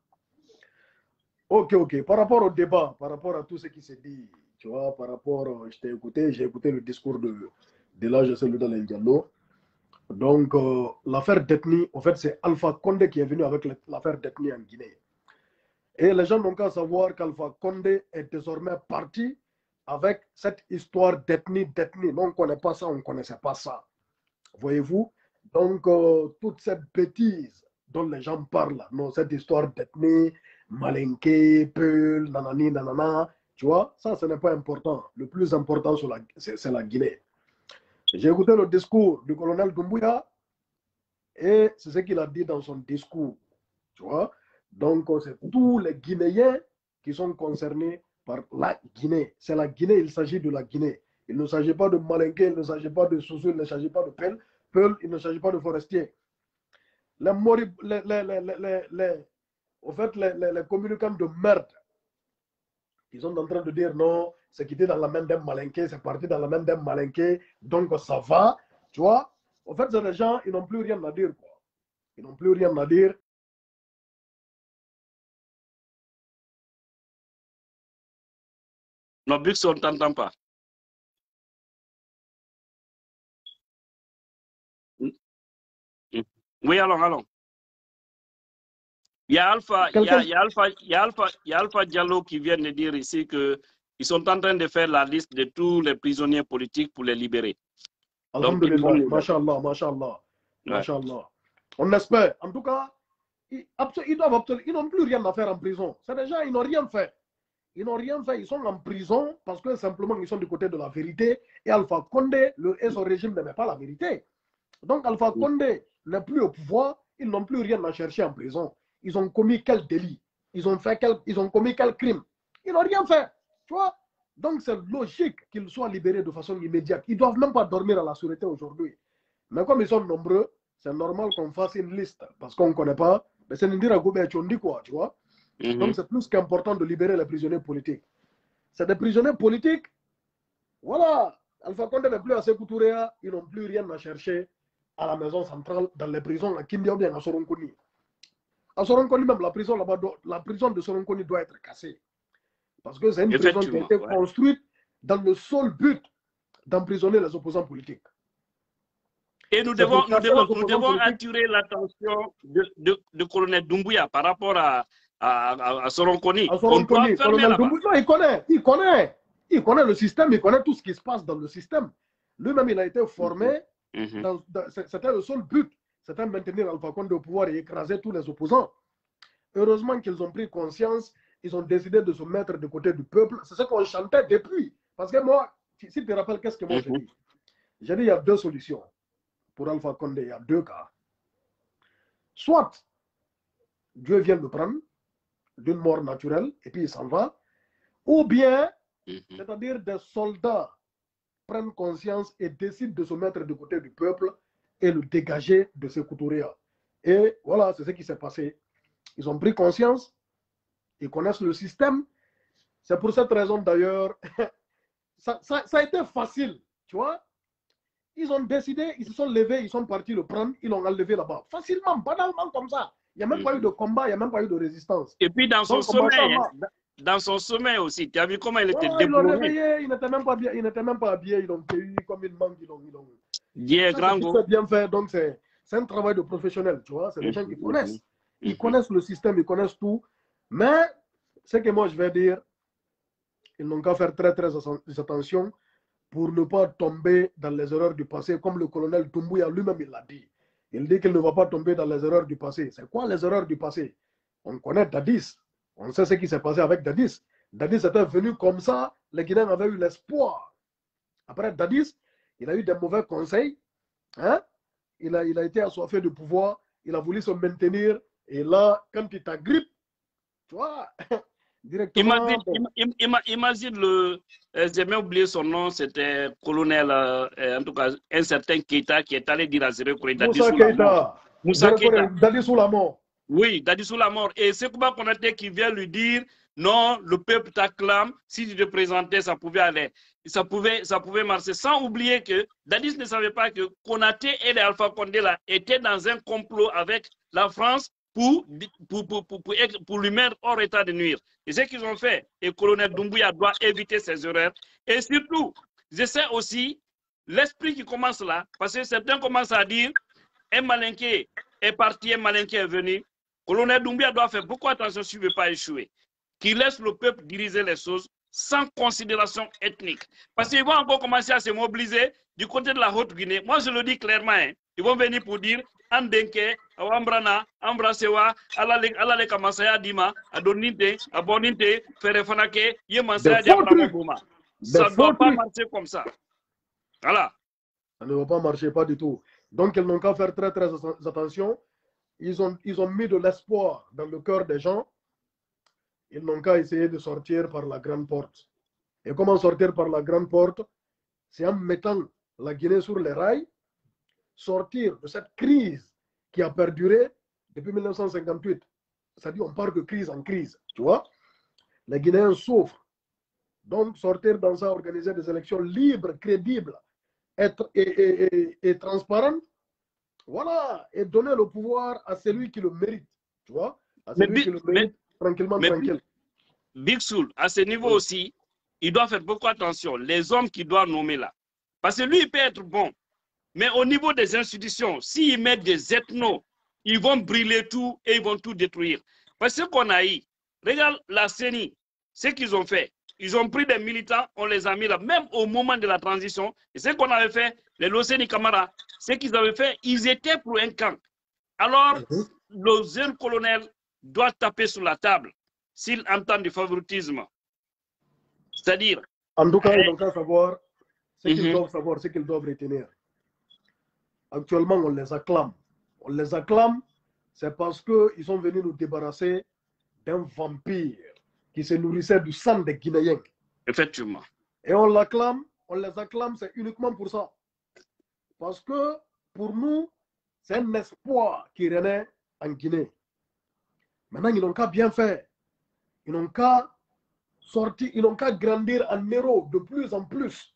Speaker 2: Ok, ok. Par rapport au débat, par rapport à tout ce qui s'est dit, tu vois, par rapport, je t'ai écouté, j'ai écouté le discours de, de l'âge Selouda Diallo. Donc, euh, l'affaire d'ethnie, en fait, c'est Alpha Condé qui est venu avec l'affaire d'ethnie en Guinée. Et les gens n'ont qu'à savoir qu'Alpha Condé est désormais parti avec cette histoire d'ethnie, d'ethnie. Non, on ne connaît pas ça, on ne connaissait pas ça. Voyez-vous? Donc, euh, toute cette bêtise dont les gens parlent, non, cette histoire d'ethnie, Malinké, Peul, nanani, nanana, tu vois, ça, ce n'est pas important. Le plus important, c'est la Guinée. J'ai écouté le discours du colonel Doumbouya et c'est ce qu'il a dit dans son discours, tu vois. Donc, c'est tous les Guinéens qui sont concernés par la Guinée. C'est la Guinée, il s'agit de la Guinée. Il ne s'agit pas de Malinké, il ne s'agit pas de Sousou, il ne s'agit pas de Peul, Peul, il ne s'agit pas de Forestier. Les, les, les, les, les, les, en fait, les, les, les communicants de merde, ils sont en train de dire non, c'est quitté dans la main d'un Malinké, c'est parti dans la main d'un Malinké, donc ça va, tu vois. En fait, c'est des gens, ils n'ont plus rien à dire, quoi. Ils n'ont plus rien à dire.
Speaker 1: Non, Bix, on ne t'entend pas. Oui, allons, allons. Il y a Alpha, il y a, il y a Alpha, il y a Alpha, il y a Alpha Diallo qui vient de dire ici que ils sont en train de faire la liste de tous les prisonniers politiques pour les libérer.
Speaker 2: Alhamdulillah, Masha'Allah, Masha'Allah, Masha'Allah. On espère. En tout cas, ils, ils doivent ils n'ont plus rien à faire en prison. C'est déjà, ils n'ont rien fait. Ils n'ont rien fait. Ils sont en prison parce que simplement ils sont du côté de la vérité. Et Alpha Condé le, et son régime n'aimait pas la vérité. Donc Alpha Condé n'est plus au pouvoir. Ils n'ont plus rien à chercher en prison. Ils ont commis quel délit? Ils ont fait quel, ils ont commis quel crime? Ils n'ont rien fait. Tu vois? Donc c'est logique qu'ils soient libérés de façon immédiate. Ils ne doivent même pas dormir à la sûreté aujourd'hui. Mais comme ils sont nombreux, c'est normal qu'on fasse une liste. Parce qu'on ne connaît pas. Mais c'est Ndira Goubé Tchondi quoi, tu vois. Mm-hmm. Donc c'est plus qu'important de libérer les prisonniers politiques. C'est des prisonniers politiques. Voilà. Alpha Condé n'est plus à Sékou Touré. Ils n'ont plus rien à chercher à la maison centrale, dans les prisons à Kindia ou bien à Soronkoni. À Soronkoni même, la prison là-bas, la prison de Soronkoni doit être cassée. Parce que c'est une prison qui a été ouais. construite dans le seul but d'emprisonner les opposants politiques.
Speaker 1: Et nous devons, nous devons, nous devons attirer l'attention de, de, de colonel Doumbouya par rapport à, à, à, à Soronkoni.
Speaker 2: À Soronkoni, colonel Doumbouya, non, il connaît, il connaît, il connaît le système, il connaît tout ce qui se passe dans le système. Lui-même, il a été formé, mm-hmm. c'était le seul but, c'était maintenir Alpha Condé au pouvoir et écraser tous les opposants. Heureusement qu'ils ont pris conscience. Ils ont décidé de se mettre de côté du peuple. C'est ce qu'on chantait depuis. Parce que moi, si tu te rappelles, qu'est-ce que moi j'ai dit? J'ai dit, il y a deux solutions pour Alpha Condé. Il y a deux cas. Soit Dieu vient le prendre d'une mort naturelle et puis il s'en va. Ou bien, c'est-à-dire des soldats prennent conscience et décident de se mettre de côté du peuple et le dégager de Sékou Touré. Et voilà, c'est ce qui s'est passé. Ils ont pris conscience. Ils connaissent le système. C'est pour cette raison d'ailleurs, ça, ça, ça a été facile, tu vois. Ils ont décidé, ils se sont levés, ils sont partis le prendre, ils l'ont enlevé là-bas. Facilement, banalement comme ça. Il n'y a même mmh. pas eu de combat, il n'y a même pas eu de résistance.
Speaker 1: Et puis dans son Donc, sommeil, hein, dans son sommeil aussi, tu as vu comment il était
Speaker 2: ouais,
Speaker 1: déboulonné.
Speaker 2: Ils l'ont réveillé, il n'était même pas bien, il n'était même pas habillé, ils l'ont cueilli comme une mangue, ils l'ont...
Speaker 1: Yeah, grand go.
Speaker 2: C'est bien fait, donc c'est un travail de professionnel, tu vois. C'est des mmh. gens qui connaissent. Ils mmh. connaissent le système, ils connaissent tout. Mais, ce que moi je vais dire, ils n'ont qu'à faire très très attention pour ne pas tomber dans les erreurs du passé, comme le colonel Doumbouya lui-même il l'a dit. Il dit qu'il ne va pas tomber dans les erreurs du passé. C'est quoi les erreurs du passé? On connaît Dadis. On sait ce qui s'est passé avec Dadis. Dadis était venu comme ça, les Guinéens avaient eu l'espoir. Après Dadis, il a eu des mauvais conseils. Hein? Il, a, il a été assoiffé de pouvoir, il a voulu se maintenir. Et là, quand il t'agrippe, tu vois, directement...
Speaker 1: Imagine, im, im, imagine le... Euh, j'ai même oublié son nom, c'était colonel, euh, en tout cas, un certain Keita qui est allé dire à Zéro Kouré Dadi
Speaker 2: Moussa Keita.
Speaker 1: Moussa Keita.
Speaker 2: Dadi sous la mort.
Speaker 1: Oui, Dadi sous la mort. Et c'est Kouba Konaté qui vient lui dire, non, le peuple t'acclame, si tu te présentais, ça pouvait aller. Ça pouvait, ça pouvait marcher. Sans oublier que Dadis ne savait pas que Konaté et les Alpha Condé là étaient dans un complot avec la France Pour, pour, pour, pour, pour, pour lui mettre hors état de nuire. Et ce qu'ils ont fait, et le colonel Doumbouya doit éviter ces erreurs. Et surtout, je sais aussi l'esprit qui commence là, parce que certains commencent à dire, un malinqué est parti, un malinqué est venu. Le colonel Doumbouya doit faire beaucoup attention s'il ne veut pas échouer. Qu'il laisse le peuple diriger les choses sans considération ethnique. Parce qu'ils vont encore commencer à se mobiliser du côté de la Haute-Guinée. Moi, je le dis clairement, hein, ils vont venir pour dire Andenke, Ambrana, Ambrasewa, Alale Kamasaya Dima, Adoninte, Aboninte, Ferefanake, Yemansaya Diabramouma. Ça ne doit pas marcher comme ça. Voilà.
Speaker 2: Ça ne va pas marcher, pas du tout. Donc, ils n'ont qu'à faire très, très attention. Ils ont, ils ont mis de l'espoir dans le cœur des gens. Ils n'ont qu'à essayer de sortir par la grande porte. Et comment sortir par la grande porte? C'est en mettant la Guinée sur les rails, sortir de cette crise qui a perduré depuis mille neuf cent cinquante-huit. C'est-à-dire on parle de crise en crise, tu vois. Les Guinéens souffrent. Donc sortir dans ça, organiser des élections libres, crédibles, être, et, et, et, et transparentes. Voilà. Et donner le pouvoir à celui qui le mérite, tu vois. À celui mais, qui le mérite, mais, tranquillement, mais, tranquille.
Speaker 1: Big Soul, à ce niveau oui. aussi, il doit faire beaucoup attention. Les hommes qu'il doit nommer là. Parce que lui, il peut être bon. Mais au niveau des institutions, s'ils mettent des ethnos, ils vont brûler tout et ils vont tout détruire. Parce que ce qu'on a eu, regarde la C E N I, ce qu'ils ont fait. Ils ont pris des militants, on les a mis là, même au moment de la transition. Et ce qu'on avait fait, les Loseni Camara, ce qu'ils avaient fait, ils étaient pour un camp. Alors, mm-hmm. le jeune colonel doit taper sur la table s'il entend du favoritisme. C'est-à-dire...
Speaker 2: En tout cas, ils n'ont qu'à savoir ce qu'ils mm-hmm. doivent savoir, ce qu'ils doivent retenir. Actuellement, on les acclame. On les acclame, c'est parce qu'ils sont venus nous débarrasser d'un vampire qui se nourrissait du sang des Guinéens.
Speaker 1: Effectivement.
Speaker 2: Et on l'acclame, on les acclame, c'est uniquement pour ça. Parce que pour nous, c'est un espoir qui renaît en Guinée. Maintenant, ils n'ont qu'à bien faire. Ils n'ont qu'à sortir, ils n'ont qu'à grandir en héros de plus en plus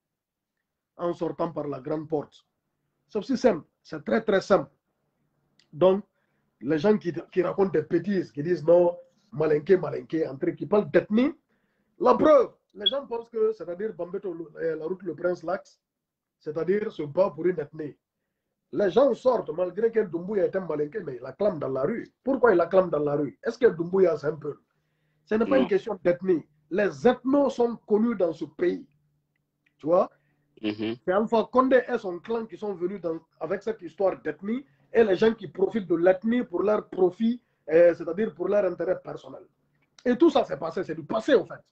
Speaker 2: en sortant par la grande porte. C'est aussi simple, c'est très très simple. Donc, les gens qui, qui racontent des bêtises, qui disent non, malinqué, malinqué, entre qui parlent d'ethnie, la preuve, les gens pensent que, c'est-à-dire Bambeto, la route Le Prince-Lax, c'est-à-dire se bat pour une ethnie. Les gens sortent, malgré que Doumbouya est un malinqué, mais il acclame dans la rue. Pourquoi il acclame dans la rue? Est-ce que Doumbouya, c'est un peu? Ce n'est pas une question d'ethnie. Les ethnos sont connus dans ce pays. Tu vois? Mm-hmm. C'est Alpha Condé et son clan qui sont venus dans, avec cette histoire d'ethnie et les gens qui profitent de l'ethnie pour leur profit, eh, c'est-à-dire pour leur intérêt personnel. Et tout ça s'est passé, c'est du passé en fait.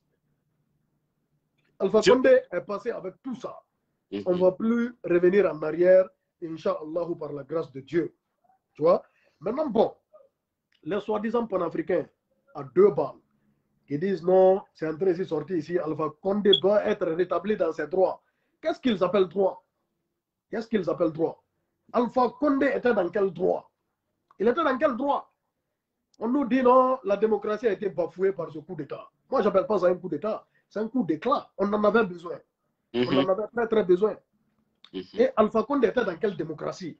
Speaker 2: Alpha Je... Condé est passé avec tout ça. Mm-hmm. On ne va plus revenir en arrière, Inch'Allah, par la grâce de Dieu. Tu vois? Maintenant, bon, les soi-disant panafricains à deux balles qui disent non, c'est entré ici, sorti ici, Alpha Condé doit être rétabli dans ses droits. Qu'est-ce qu'ils appellent droit? Qu'est-ce qu'ils appellent droit? Alpha Condé était dans quel droit? Il était dans quel droit? On nous dit non, la démocratie a été bafouée par ce coup d'État. Moi, je n'appelle pas ça un coup d'État, c'est un coup d'éclat. On en avait besoin. Mm-hmm. On en avait très très besoin. Mm-hmm. Et Alpha Condé était dans quelle démocratie?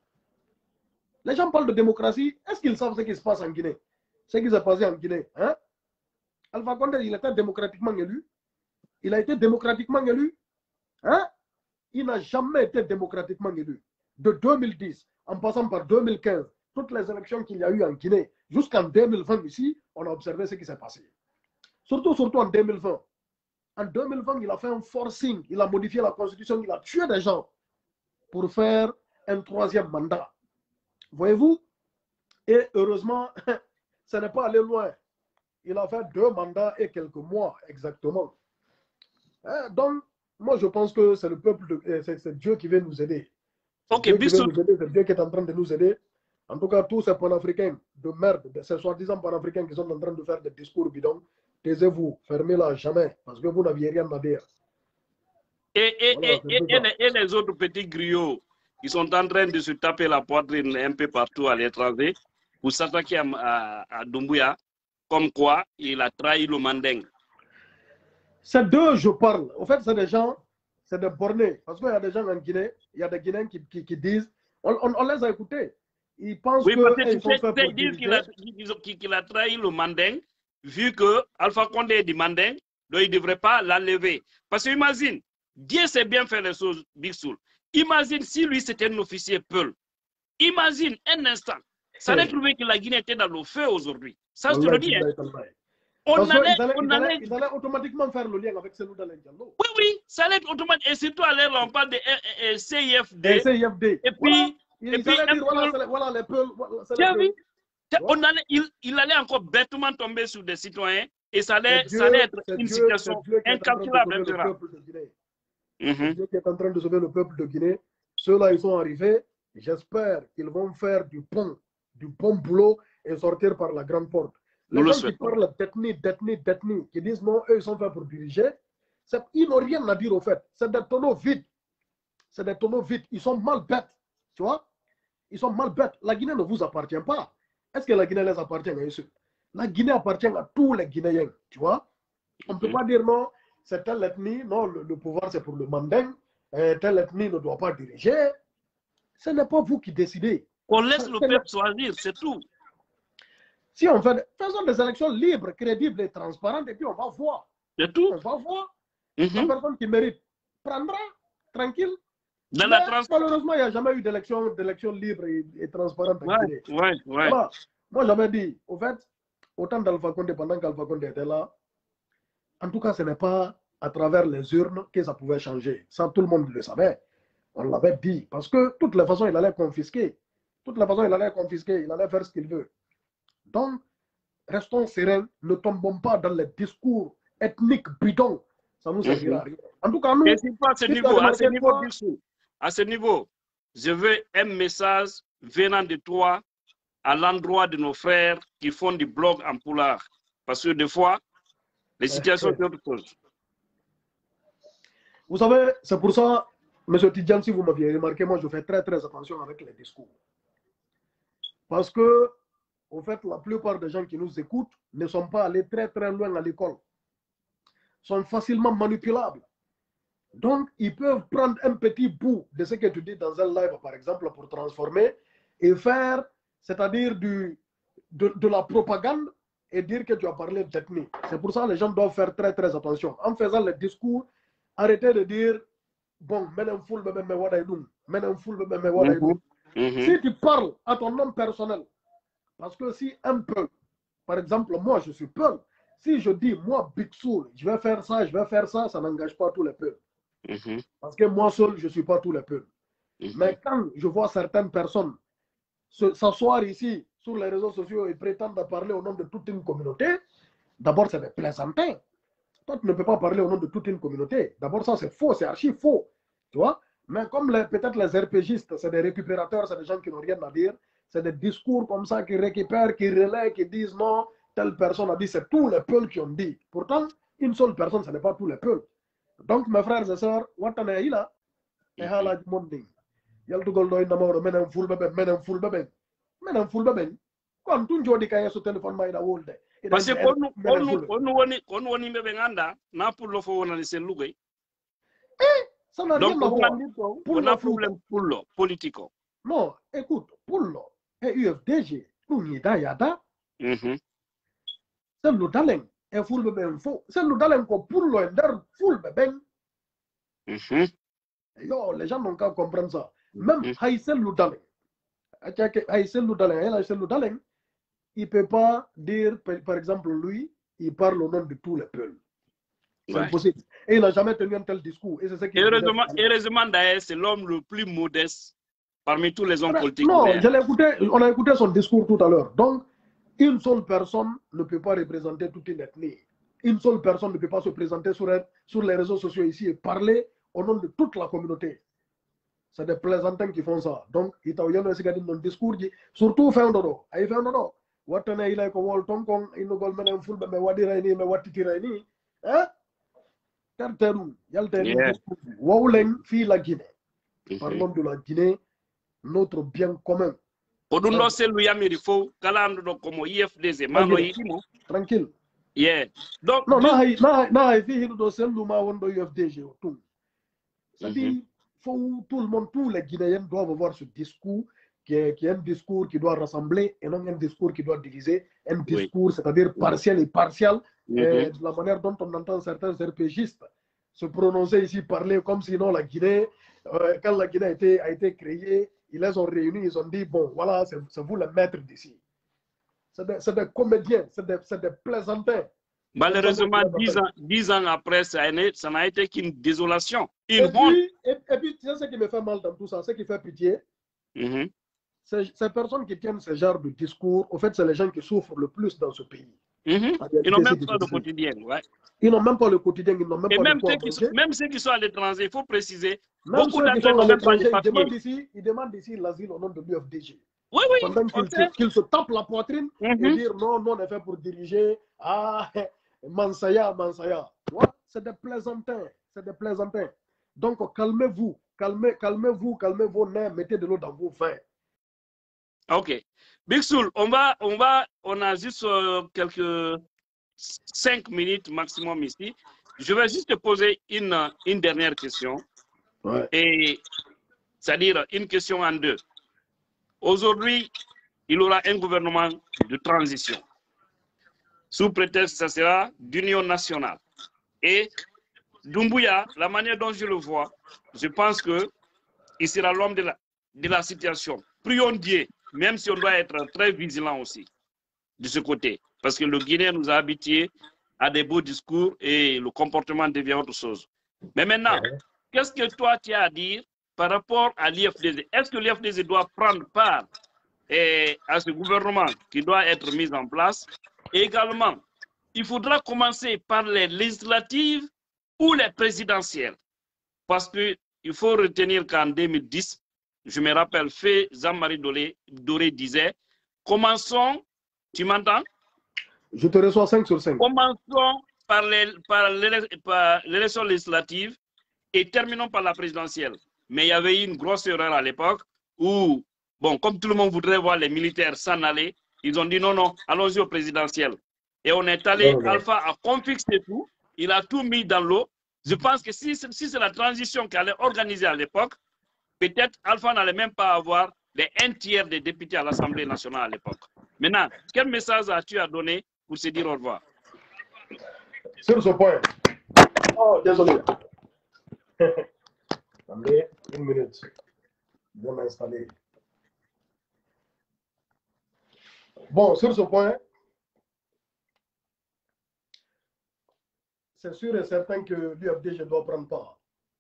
Speaker 2: Les gens parlent de démocratie. Est-ce qu'ils savent ce qui se passe en Guinée? Ce qui s'est passé en Guinée, hein? Alpha Condé, il était démocratiquement élu. Il a été démocratiquement élu. Hein? Il n'a jamais été démocratiquement élu. De deux mille dix, en passant par deux mille quinze, toutes les élections qu'il y a eu en Guinée, jusqu'en deux mille vingt ici, on a observé ce qui s'est passé. Surtout, surtout en deux mille vingt. En deux mille vingt, il a fait un forcing, il a modifié la constitution, il a tué des gens pour faire un troisième mandat. Voyez-vous? Et heureusement, ce n'est pas allé loin. Il a fait deux mandats et quelques mois exactement. Eh, donc, moi, je pense que c'est le peuple, de, c'est Dieu qui veut nous aider.
Speaker 1: Ok,
Speaker 2: Dieu qui veut nous aider, c'est Dieu qui est en train de nous aider. En tout cas, tous ces panafricains de merde, ces soi-disant panafricains qui sont en train de faire des discours bidons, taisez-vous, fermez-la jamais, parce que vous n'aviez rien à dire.
Speaker 1: Et, et, voilà, et, et, et, les, et les autres petits griots qui sont en train de se taper la poitrine un peu partout à l'étranger pour s'attaquer à, à, à Doumbouya, comme quoi il a trahi le Manding.
Speaker 2: C'est d'eux je parle. En fait, c'est des gens, c'est des bornés. Parce qu'il y a des gens en Guinée, il y a des Guinéens qui, qui, qui disent, on, on, on les a écoutés. Ils pensent oui, que hey, ils sont faits pour
Speaker 1: dire qu'il a, qu'il a trahi le Manding, vu que Alpha Condé est du Manding, donc il ne devrait pas l'enlever. Parce que imagine, Dieu sait bien faire les choses, Big Soul. Imagine si lui c'était un officier Peul. Imagine un instant. Ça allait prouver que la Guinée était dans le feu aujourd'hui. Ça, je te le dis. Hein. On allait,
Speaker 2: ils, allaient,
Speaker 1: on
Speaker 2: ils,
Speaker 1: allait...
Speaker 2: allaient, ils allaient automatiquement faire le lien avec Selou Dalein Diallo.
Speaker 1: Oui, oui, ça allait être automatique. Et surtout, à l'air, on parle de euh, euh, C I F D.
Speaker 2: Et C I F D.
Speaker 1: Et puis,
Speaker 2: voilà.
Speaker 1: et puis
Speaker 2: dire, voilà, voilà les Peuls.
Speaker 1: Tu as vu? On allait, il, il allait encore bêtement tomber sur des citoyens et ça allait, Dieu, ça allait être une Dieu, situation incalculable.
Speaker 2: C'est mm-hmm. Dieu qui est en train de sauver le peuple de Guinée. Ceux-là, ils sont arrivés. J'espère qu'ils vont faire du bon, du bon boulot et sortir par la grande porte. Les Nous gens qui parlent d'ethnie, d'ethnie, d'ethnie, qui disent non, eux, ils sont faits pour diriger, ils n'ont rien à dire au fait. C'est des tonneaux vides. C'est des tonneaux vides. Ils sont mal bêtes. Tu vois? Ils sont mal bêtes. La Guinée ne vous appartient pas. Est-ce que la Guinée les appartient à eux? La Guinée appartient à tous les Guinéens. Tu vois? On ne peut pas dire non, c'est telle ethnie, non, le, le pouvoir c'est pour le Manding, et telle ethnie ne doit pas diriger. Ce n'est pas vous qui décidez.
Speaker 1: On laisse le peuple choisir, c'est tout.
Speaker 2: Si on fait, faisons des élections libres, crédibles et transparentes, et puis on va voir.
Speaker 1: C'est tout.
Speaker 2: On va voir.
Speaker 1: Mm-hmm.
Speaker 2: La personne qui mérite prendra, tranquille.
Speaker 1: Dans la trans...
Speaker 2: Malheureusement, il n'y a jamais eu d'élection libre et, et transparente.
Speaker 1: Ouais, ouais, ouais.
Speaker 2: Voilà. Moi, j'avais dit, au fait, autant d'Alpha Condé pendant qu'Alpha Condé était là, en tout cas, ce n'est pas à travers les urnes que ça pouvait changer. Ça, tout le monde le savait. On l'avait dit. Parce que de toutes les façons, il allait confisquer. De toutes les façons, il allait confisquer. Il allait faire ce qu'il veut. Donc, restons sereins. Ne tombons pas dans les discours ethniques bidons. Ça ne nous servira à rien. En tout cas, nous...
Speaker 1: Et pas à ce niveau, à ce niveau, Bissou, à ce niveau, je veux un message venant de toi à l'endroit de nos frères qui font du blog en poulard. Parce que des fois, les situations sont autre chose.
Speaker 2: Vous savez, c'est pour ça, M. Tidjan, si vous m'aviez remarqué, moi je fais très très attention avec les discours. Parce que, en fait, la plupart des gens qui nous écoutent ne sont pas allés très très loin à l'école. Sont facilement manipulables. Donc, ils peuvent prendre un petit bout de ce que tu dis dans un live, par exemple, pour transformer et faire, c'est-à-dire de, de la propagande et dire que tu as parlé d'ethnie. C'est pour ça que les gens doivent faire très très attention. En faisant le discours, arrêtez de dire, bon, si tu parles à ton nom personnel, parce que si un peu, par exemple, moi je suis Peul, si je dis, moi, Big Soul, je vais faire ça, je vais faire ça, ça n'engage pas tous les peuples. Mm-hmm. Parce que moi seul, je ne suis pas tous les peuples. Mm-hmm. Mais quand je vois certaines personnes s'asseoir ici sur les réseaux sociaux et prétendent parler au nom de toute une communauté, d'abord, c'est des plaisantins. Toi, tu ne peux pas parler au nom de toute une communauté. D'abord, ça, c'est faux, c'est archi faux. Tu vois? Mais comme peut-être les RPGistes, c'est des récupérateurs, c'est des gens qui n'ont rien à dire, c'est des discours comme ça qui récupèrent, qui relaient, qui disent non, telle personne a dit, c'est tous les peuples qui ont dit. Pourtant, une seule personne, ce n'est pas tous les peuples. Donc, mes frères et sœurs, Watane Aïla, et Hala Monding. Yal Tugol Doy Namoro, Menem Fulbebe, Menem Fulbebe, Menem Fulbebe. Quand tu jodi kaya sur téléphone, Maïda Wolde.
Speaker 1: Parce que quand nous, quand nous, quand nous, quand nous, on y benganda, n'a pour le faux, on a laissé louer.
Speaker 2: Ça n'a rien à voir.
Speaker 1: On a un problème pour le politique.
Speaker 2: Non, écoute, pour le U F D G, pour Nida Yada, c'est le talent. Et full bébé faux. C'est le talent pour le der full bébé. Yo, les gens n'ont qu'à comprendre ça. Même Haïsel le talent. Haïsel le talent, Haïsel le talent, il ne peut pas dire, par exemple, lui, il parle au nom de tous les peuples. C'est ouais. impossible. Et il n'a jamais tenu un tel discours. Et c'est ce qui
Speaker 1: heureusement, heureusement d'ailleurs, c'est l'homme le plus modeste parmi tous les hommes
Speaker 2: non,
Speaker 1: politiques.
Speaker 2: Non, je écouté, on a écouté son discours tout à l'heure. Donc, une seule personne ne peut pas représenter toute une ethnie. Une seule personne ne peut pas se présenter sur, un, sur les réseaux sociaux ici et parler au nom de toute la communauté. C'est des plaisantins qui font ça. Donc, il t'a dit dans le discours, surtout Fendoro. Il fait non, Watane il a ko wol ton kon ino gol menen fulbe me wadira ni me wattitira ni hein terteru yalteri wawlen fi la Guinée parlons de la Guinée notre bien commun
Speaker 1: odundo selu yamiri fo kalando do komo I F D Z mano yimo
Speaker 2: tranquille
Speaker 1: yeah donc
Speaker 2: non na na na fi hido do selu ma wondo U F D G tout ça dit faut tout le monde tous les Guinéens doivent avoir ce discours Qui est, qui est un discours qui doit rassembler et non un discours qui doit diviser, un discours, oui. c'est-à-dire partiel et partial, mm-hmm. et de la manière dont on entend certains RPGistes se prononcer ici, parler comme sinon la Guinée, euh, quand la Guinée a été, a été créée, ils les ont réunis, ils ont dit, bon, voilà, c'est vous le maître d'ici. C'est des, des comédiens, c'est des, des plaisantins.
Speaker 1: Malheureusement, dix ans, dix ans après, ça n'a été qu'une désolation. Une
Speaker 2: et, puis, et, et puis, tu sais ce qui me fait mal dans tout ça, ce qui fait pitié, mm-hmm. Ces, ces personnes qui tiennent ce genre de discours, en fait, c'est les gens qui souffrent le plus dans ce pays.
Speaker 1: Mm-hmm. Ils n'ont même pas le quotidien. Ouais.
Speaker 2: Ils n'ont même pas le quotidien, ils n'ont même
Speaker 1: Et
Speaker 2: pas
Speaker 1: même
Speaker 2: le quoi
Speaker 1: ceux, qui sont, même ceux qui sont à l'étranger, il faut préciser.
Speaker 2: Même ceux qui sont à l'étranger, ils demandent ici, ils demandent ici l'asile au nom de l'U F D G.
Speaker 1: Oui, oui.
Speaker 2: Pendant qu'ils qu qu se tapent la poitrine mm-hmm. et dire non, non, on est fait pour diriger. Ah, Mansaya, Mansaya. Ouais, c'est des plaisantins. C'est des plaisantins. Donc, calmez-vous. Calmez, calmez-vous, calmez vos nerfs, mettez de l'eau dans vos vins.
Speaker 1: Ok. Big Soul, on va, on va, on a juste euh, quelques cinq minutes maximum ici. Je vais juste te poser une, une dernière question.
Speaker 2: Ouais.
Speaker 1: Et c'est-à-dire une question en deux. Aujourd'hui, il y aura un gouvernement de transition. Sous prétexte, ça sera d'union nationale. Et Doumbouya, la manière dont je le vois, je pense qu'il sera l'homme de la, de la situation. Prions Dieu. Même si on doit être très vigilant aussi de ce côté. Parce que le Guinéen nous a habitués à des beaux discours et le comportement devient autre chose. Mais maintenant, ouais. Qu'est-ce que toi tu as à dire par rapport à l'I F D Z? Est-ce que l'I F D Z doit prendre part et à ce gouvernement qui doit être mis en place? Et également, il faudra commencer par les législatives ou les présidentielles. Parce qu'il faut retenir qu'en deux mille dix, je me rappelle, fait Jean-Marie Doré, Doré disait, commençons, tu m'entends?
Speaker 2: Je te reçois cinq sur cinq.
Speaker 1: Commençons par l'élection législative et terminons par la présidentielle. Mais il y avait eu une grosse erreur à l'époque où, bon, comme tout le monde voudrait voir les militaires s'en aller, ils ont dit non, non, allons-y au présidentiel. Et on est allé, non, non. Alpha a confixé tout, il a tout mis dans l'eau. Je pense que si, si c'est la transition qu'elle allait organiser à l'époque, peut-être Alpha n'allait même pas avoir les un tiers des députés à l'Assemblée nationale à l'époque. Maintenant, quel message as-tu à donner pour se dire au revoir?
Speaker 2: Sur ce point, oh, désolé. Attendez, une minute. Je vais m'installer. Bon, sur ce point, c'est sûr et certain que l'U F D G doit prendre part.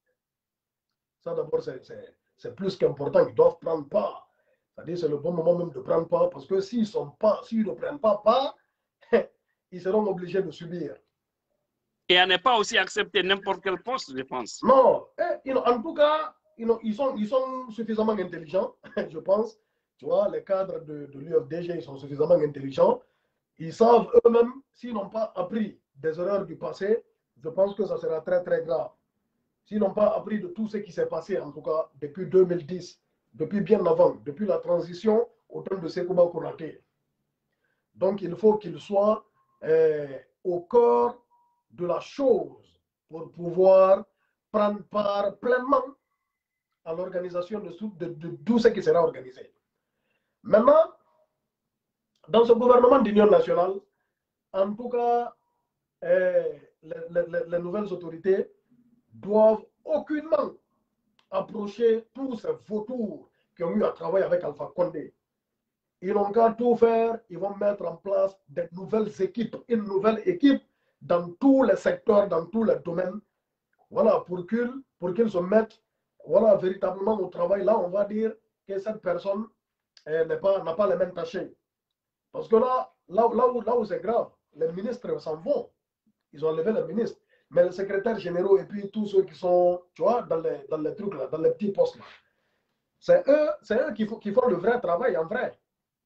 Speaker 2: Ça, d'abord, c'est plus qu'important. Ils doivent prendre part. C'est-à-dire, c'est le bon moment même de prendre part, parce que s'ils sont pas, s'ils ne prennent pas part, ils seront obligés de subir.
Speaker 1: Et à ne pas aussi accepter n'importe quel poste, je pense.
Speaker 2: Non, eh, en tout cas, ils sont, ils sont suffisamment intelligents, je pense. Tu vois, les cadres de, de l'U F D G, ils sont suffisamment intelligents. Ils savent eux-mêmes, s'ils n'ont pas appris des erreurs du passé, je pense que ça sera très, très grave. S'ils n'ont pas appris de tout ce qui s'est passé, en tout cas, depuis deux mille dix, depuis bien avant, depuis la transition au temps de Sekouba Konaté. Donc, il faut qu'ils soient euh, au cœur de la chose pour pouvoir prendre part pleinement à l'organisation de, de, de tout ce qui sera organisé. Maintenant, dans ce gouvernement d'union nationale, en tout cas, euh, les, les, les nouvelles autorités doivent aucunement approcher tous ces vautours qui ont eu à travailler avec Alpha Condé. Ils n'ont qu'à tout faire, ils vont mettre en place de nouvelles équipes, une nouvelle équipe dans tous les secteurs, dans tous les domaines, voilà, pour qu'ils pour qu'ils se mettent voilà, véritablement au travail. Là, on va dire que cette personne eh, n'a pas, pas les mêmes tâchés. Parce que là, là, là où, là où c'est grave, les ministres s'en vont. Ils ont enlevé les ministres. Mais les secrétaires généraux et puis tous ceux qui sont, tu vois, dans les, dans les trucs là, dans les petits postes là, c'est eux, c'est eux qui, qui font le vrai travail en vrai.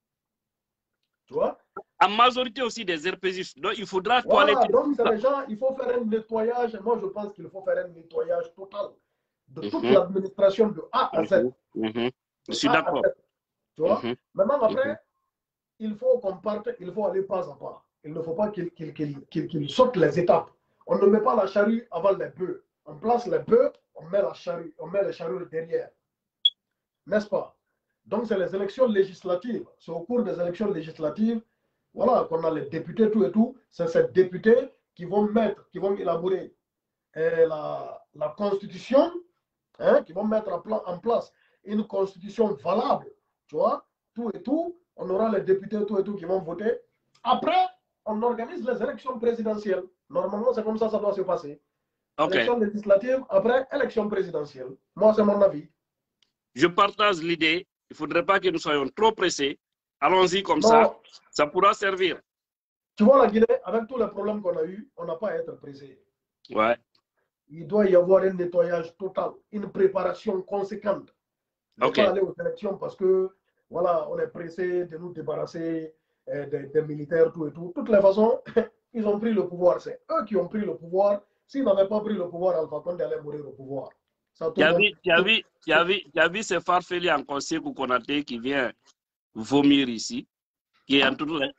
Speaker 2: Tu vois?
Speaker 1: En majorité aussi des R P G. Donc il faudra
Speaker 2: voilà,
Speaker 1: toiletter.
Speaker 2: Donc c'est les gens, il faut faire un nettoyage. Moi je pense qu'il faut faire un nettoyage total de toute mm-hmm. l'administration de A à Z.
Speaker 1: Mm-hmm. Mm-hmm. Je suis d'accord.
Speaker 2: Tu vois? Mm-hmm. Maintenant après, mm-hmm. il faut qu'on parte, il faut aller pas à pas. Il ne faut pas qu'il qu'il, qu'il, qu'il, qu'il saute les étapes. On ne met pas la charrue avant les bœufs. On place les bœufs, on met la charrue, on met les charrues derrière. N'est-ce pas? Donc c'est les élections législatives. C'est au cours des élections législatives, voilà, qu'on a les députés, tout et tout. C'est ces députés qui vont mettre, qui vont élaborer eh, la, la constitution, hein, qui vont mettre en, en place une constitution valable, tu vois, tout et tout. On aura les députés, tout et tout, qui vont voter. Après, on organise les élections présidentielles. Normalement, c'est comme ça que ça doit se passer. Okay. Élection législative, après, élection présidentielle. Moi, c'est mon avis.
Speaker 1: Je partage l'idée. Il ne faudrait pas que nous soyons trop pressés. Allons-y comme non. ça. Ça pourra servir.
Speaker 2: Tu vois, la Guinée, avec tous les problèmes qu'on a eus, on n'a pas à être pressé.
Speaker 1: Ouais.
Speaker 2: Il doit y avoir un nettoyage total, une préparation conséquente. Ne okay. pas aller aux élections parce que, voilà, on est pressé de nous débarrasser euh, des, des militaires, tout et tout. De toutes les façons, ils ont pris le pouvoir. C'est eux qui ont pris le pouvoir. S'ils n'avaient pas pris le pouvoir, Alpha Condé allait mourir au pouvoir.
Speaker 1: Tu as vu, tu as vu, tu as vu, tu as vu ce farfelu en conseil Konaté qui vient vomir ici, qui est en tout le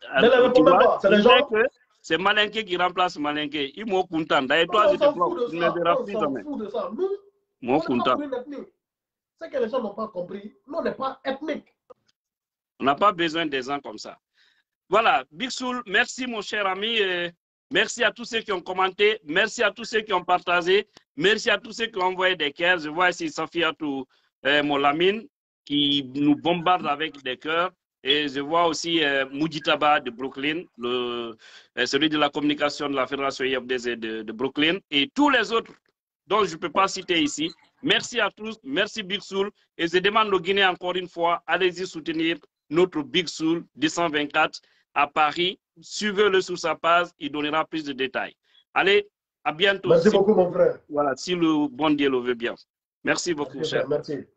Speaker 1: c'est Malinké qui remplace Malinké. Il m'a content. D'ailleurs, toi, je te crois. Tu ne verras plus jamais.
Speaker 2: Nous, on content. C'est que les gens n'ont pas compris. Nous, on n'est pas ethnique.
Speaker 1: On n'a pas besoin des gens comme ça. Voilà, Big Soul, merci mon cher ami. Merci à tous ceux qui ont commenté. Merci à tous ceux qui ont partagé. Merci à tous ceux qui ont envoyé des cœurs. Je vois ici Safia tout euh, Molamine qui nous bombarde avec des cœurs. Et je vois aussi euh, Mujitaba de Brooklyn, le, euh, celui de la communication de la Fédération I F D Z de, de Brooklyn, et tous les autres dont je ne peux pas citer ici. Merci à tous, merci Big Soul. Et je demande aux Guinéens encore une fois, allez-y soutenir notre Big Soul deux cent vingt-quatre à Paris. Suivez-le sur sa page, il donnera plus de détails. Allez, à bientôt.
Speaker 2: Merci
Speaker 1: si,
Speaker 2: beaucoup, mon frère.
Speaker 1: Voilà, si le bon Dieu le veut bien. Merci beaucoup,
Speaker 2: Merci,
Speaker 1: cher.
Speaker 2: Merci.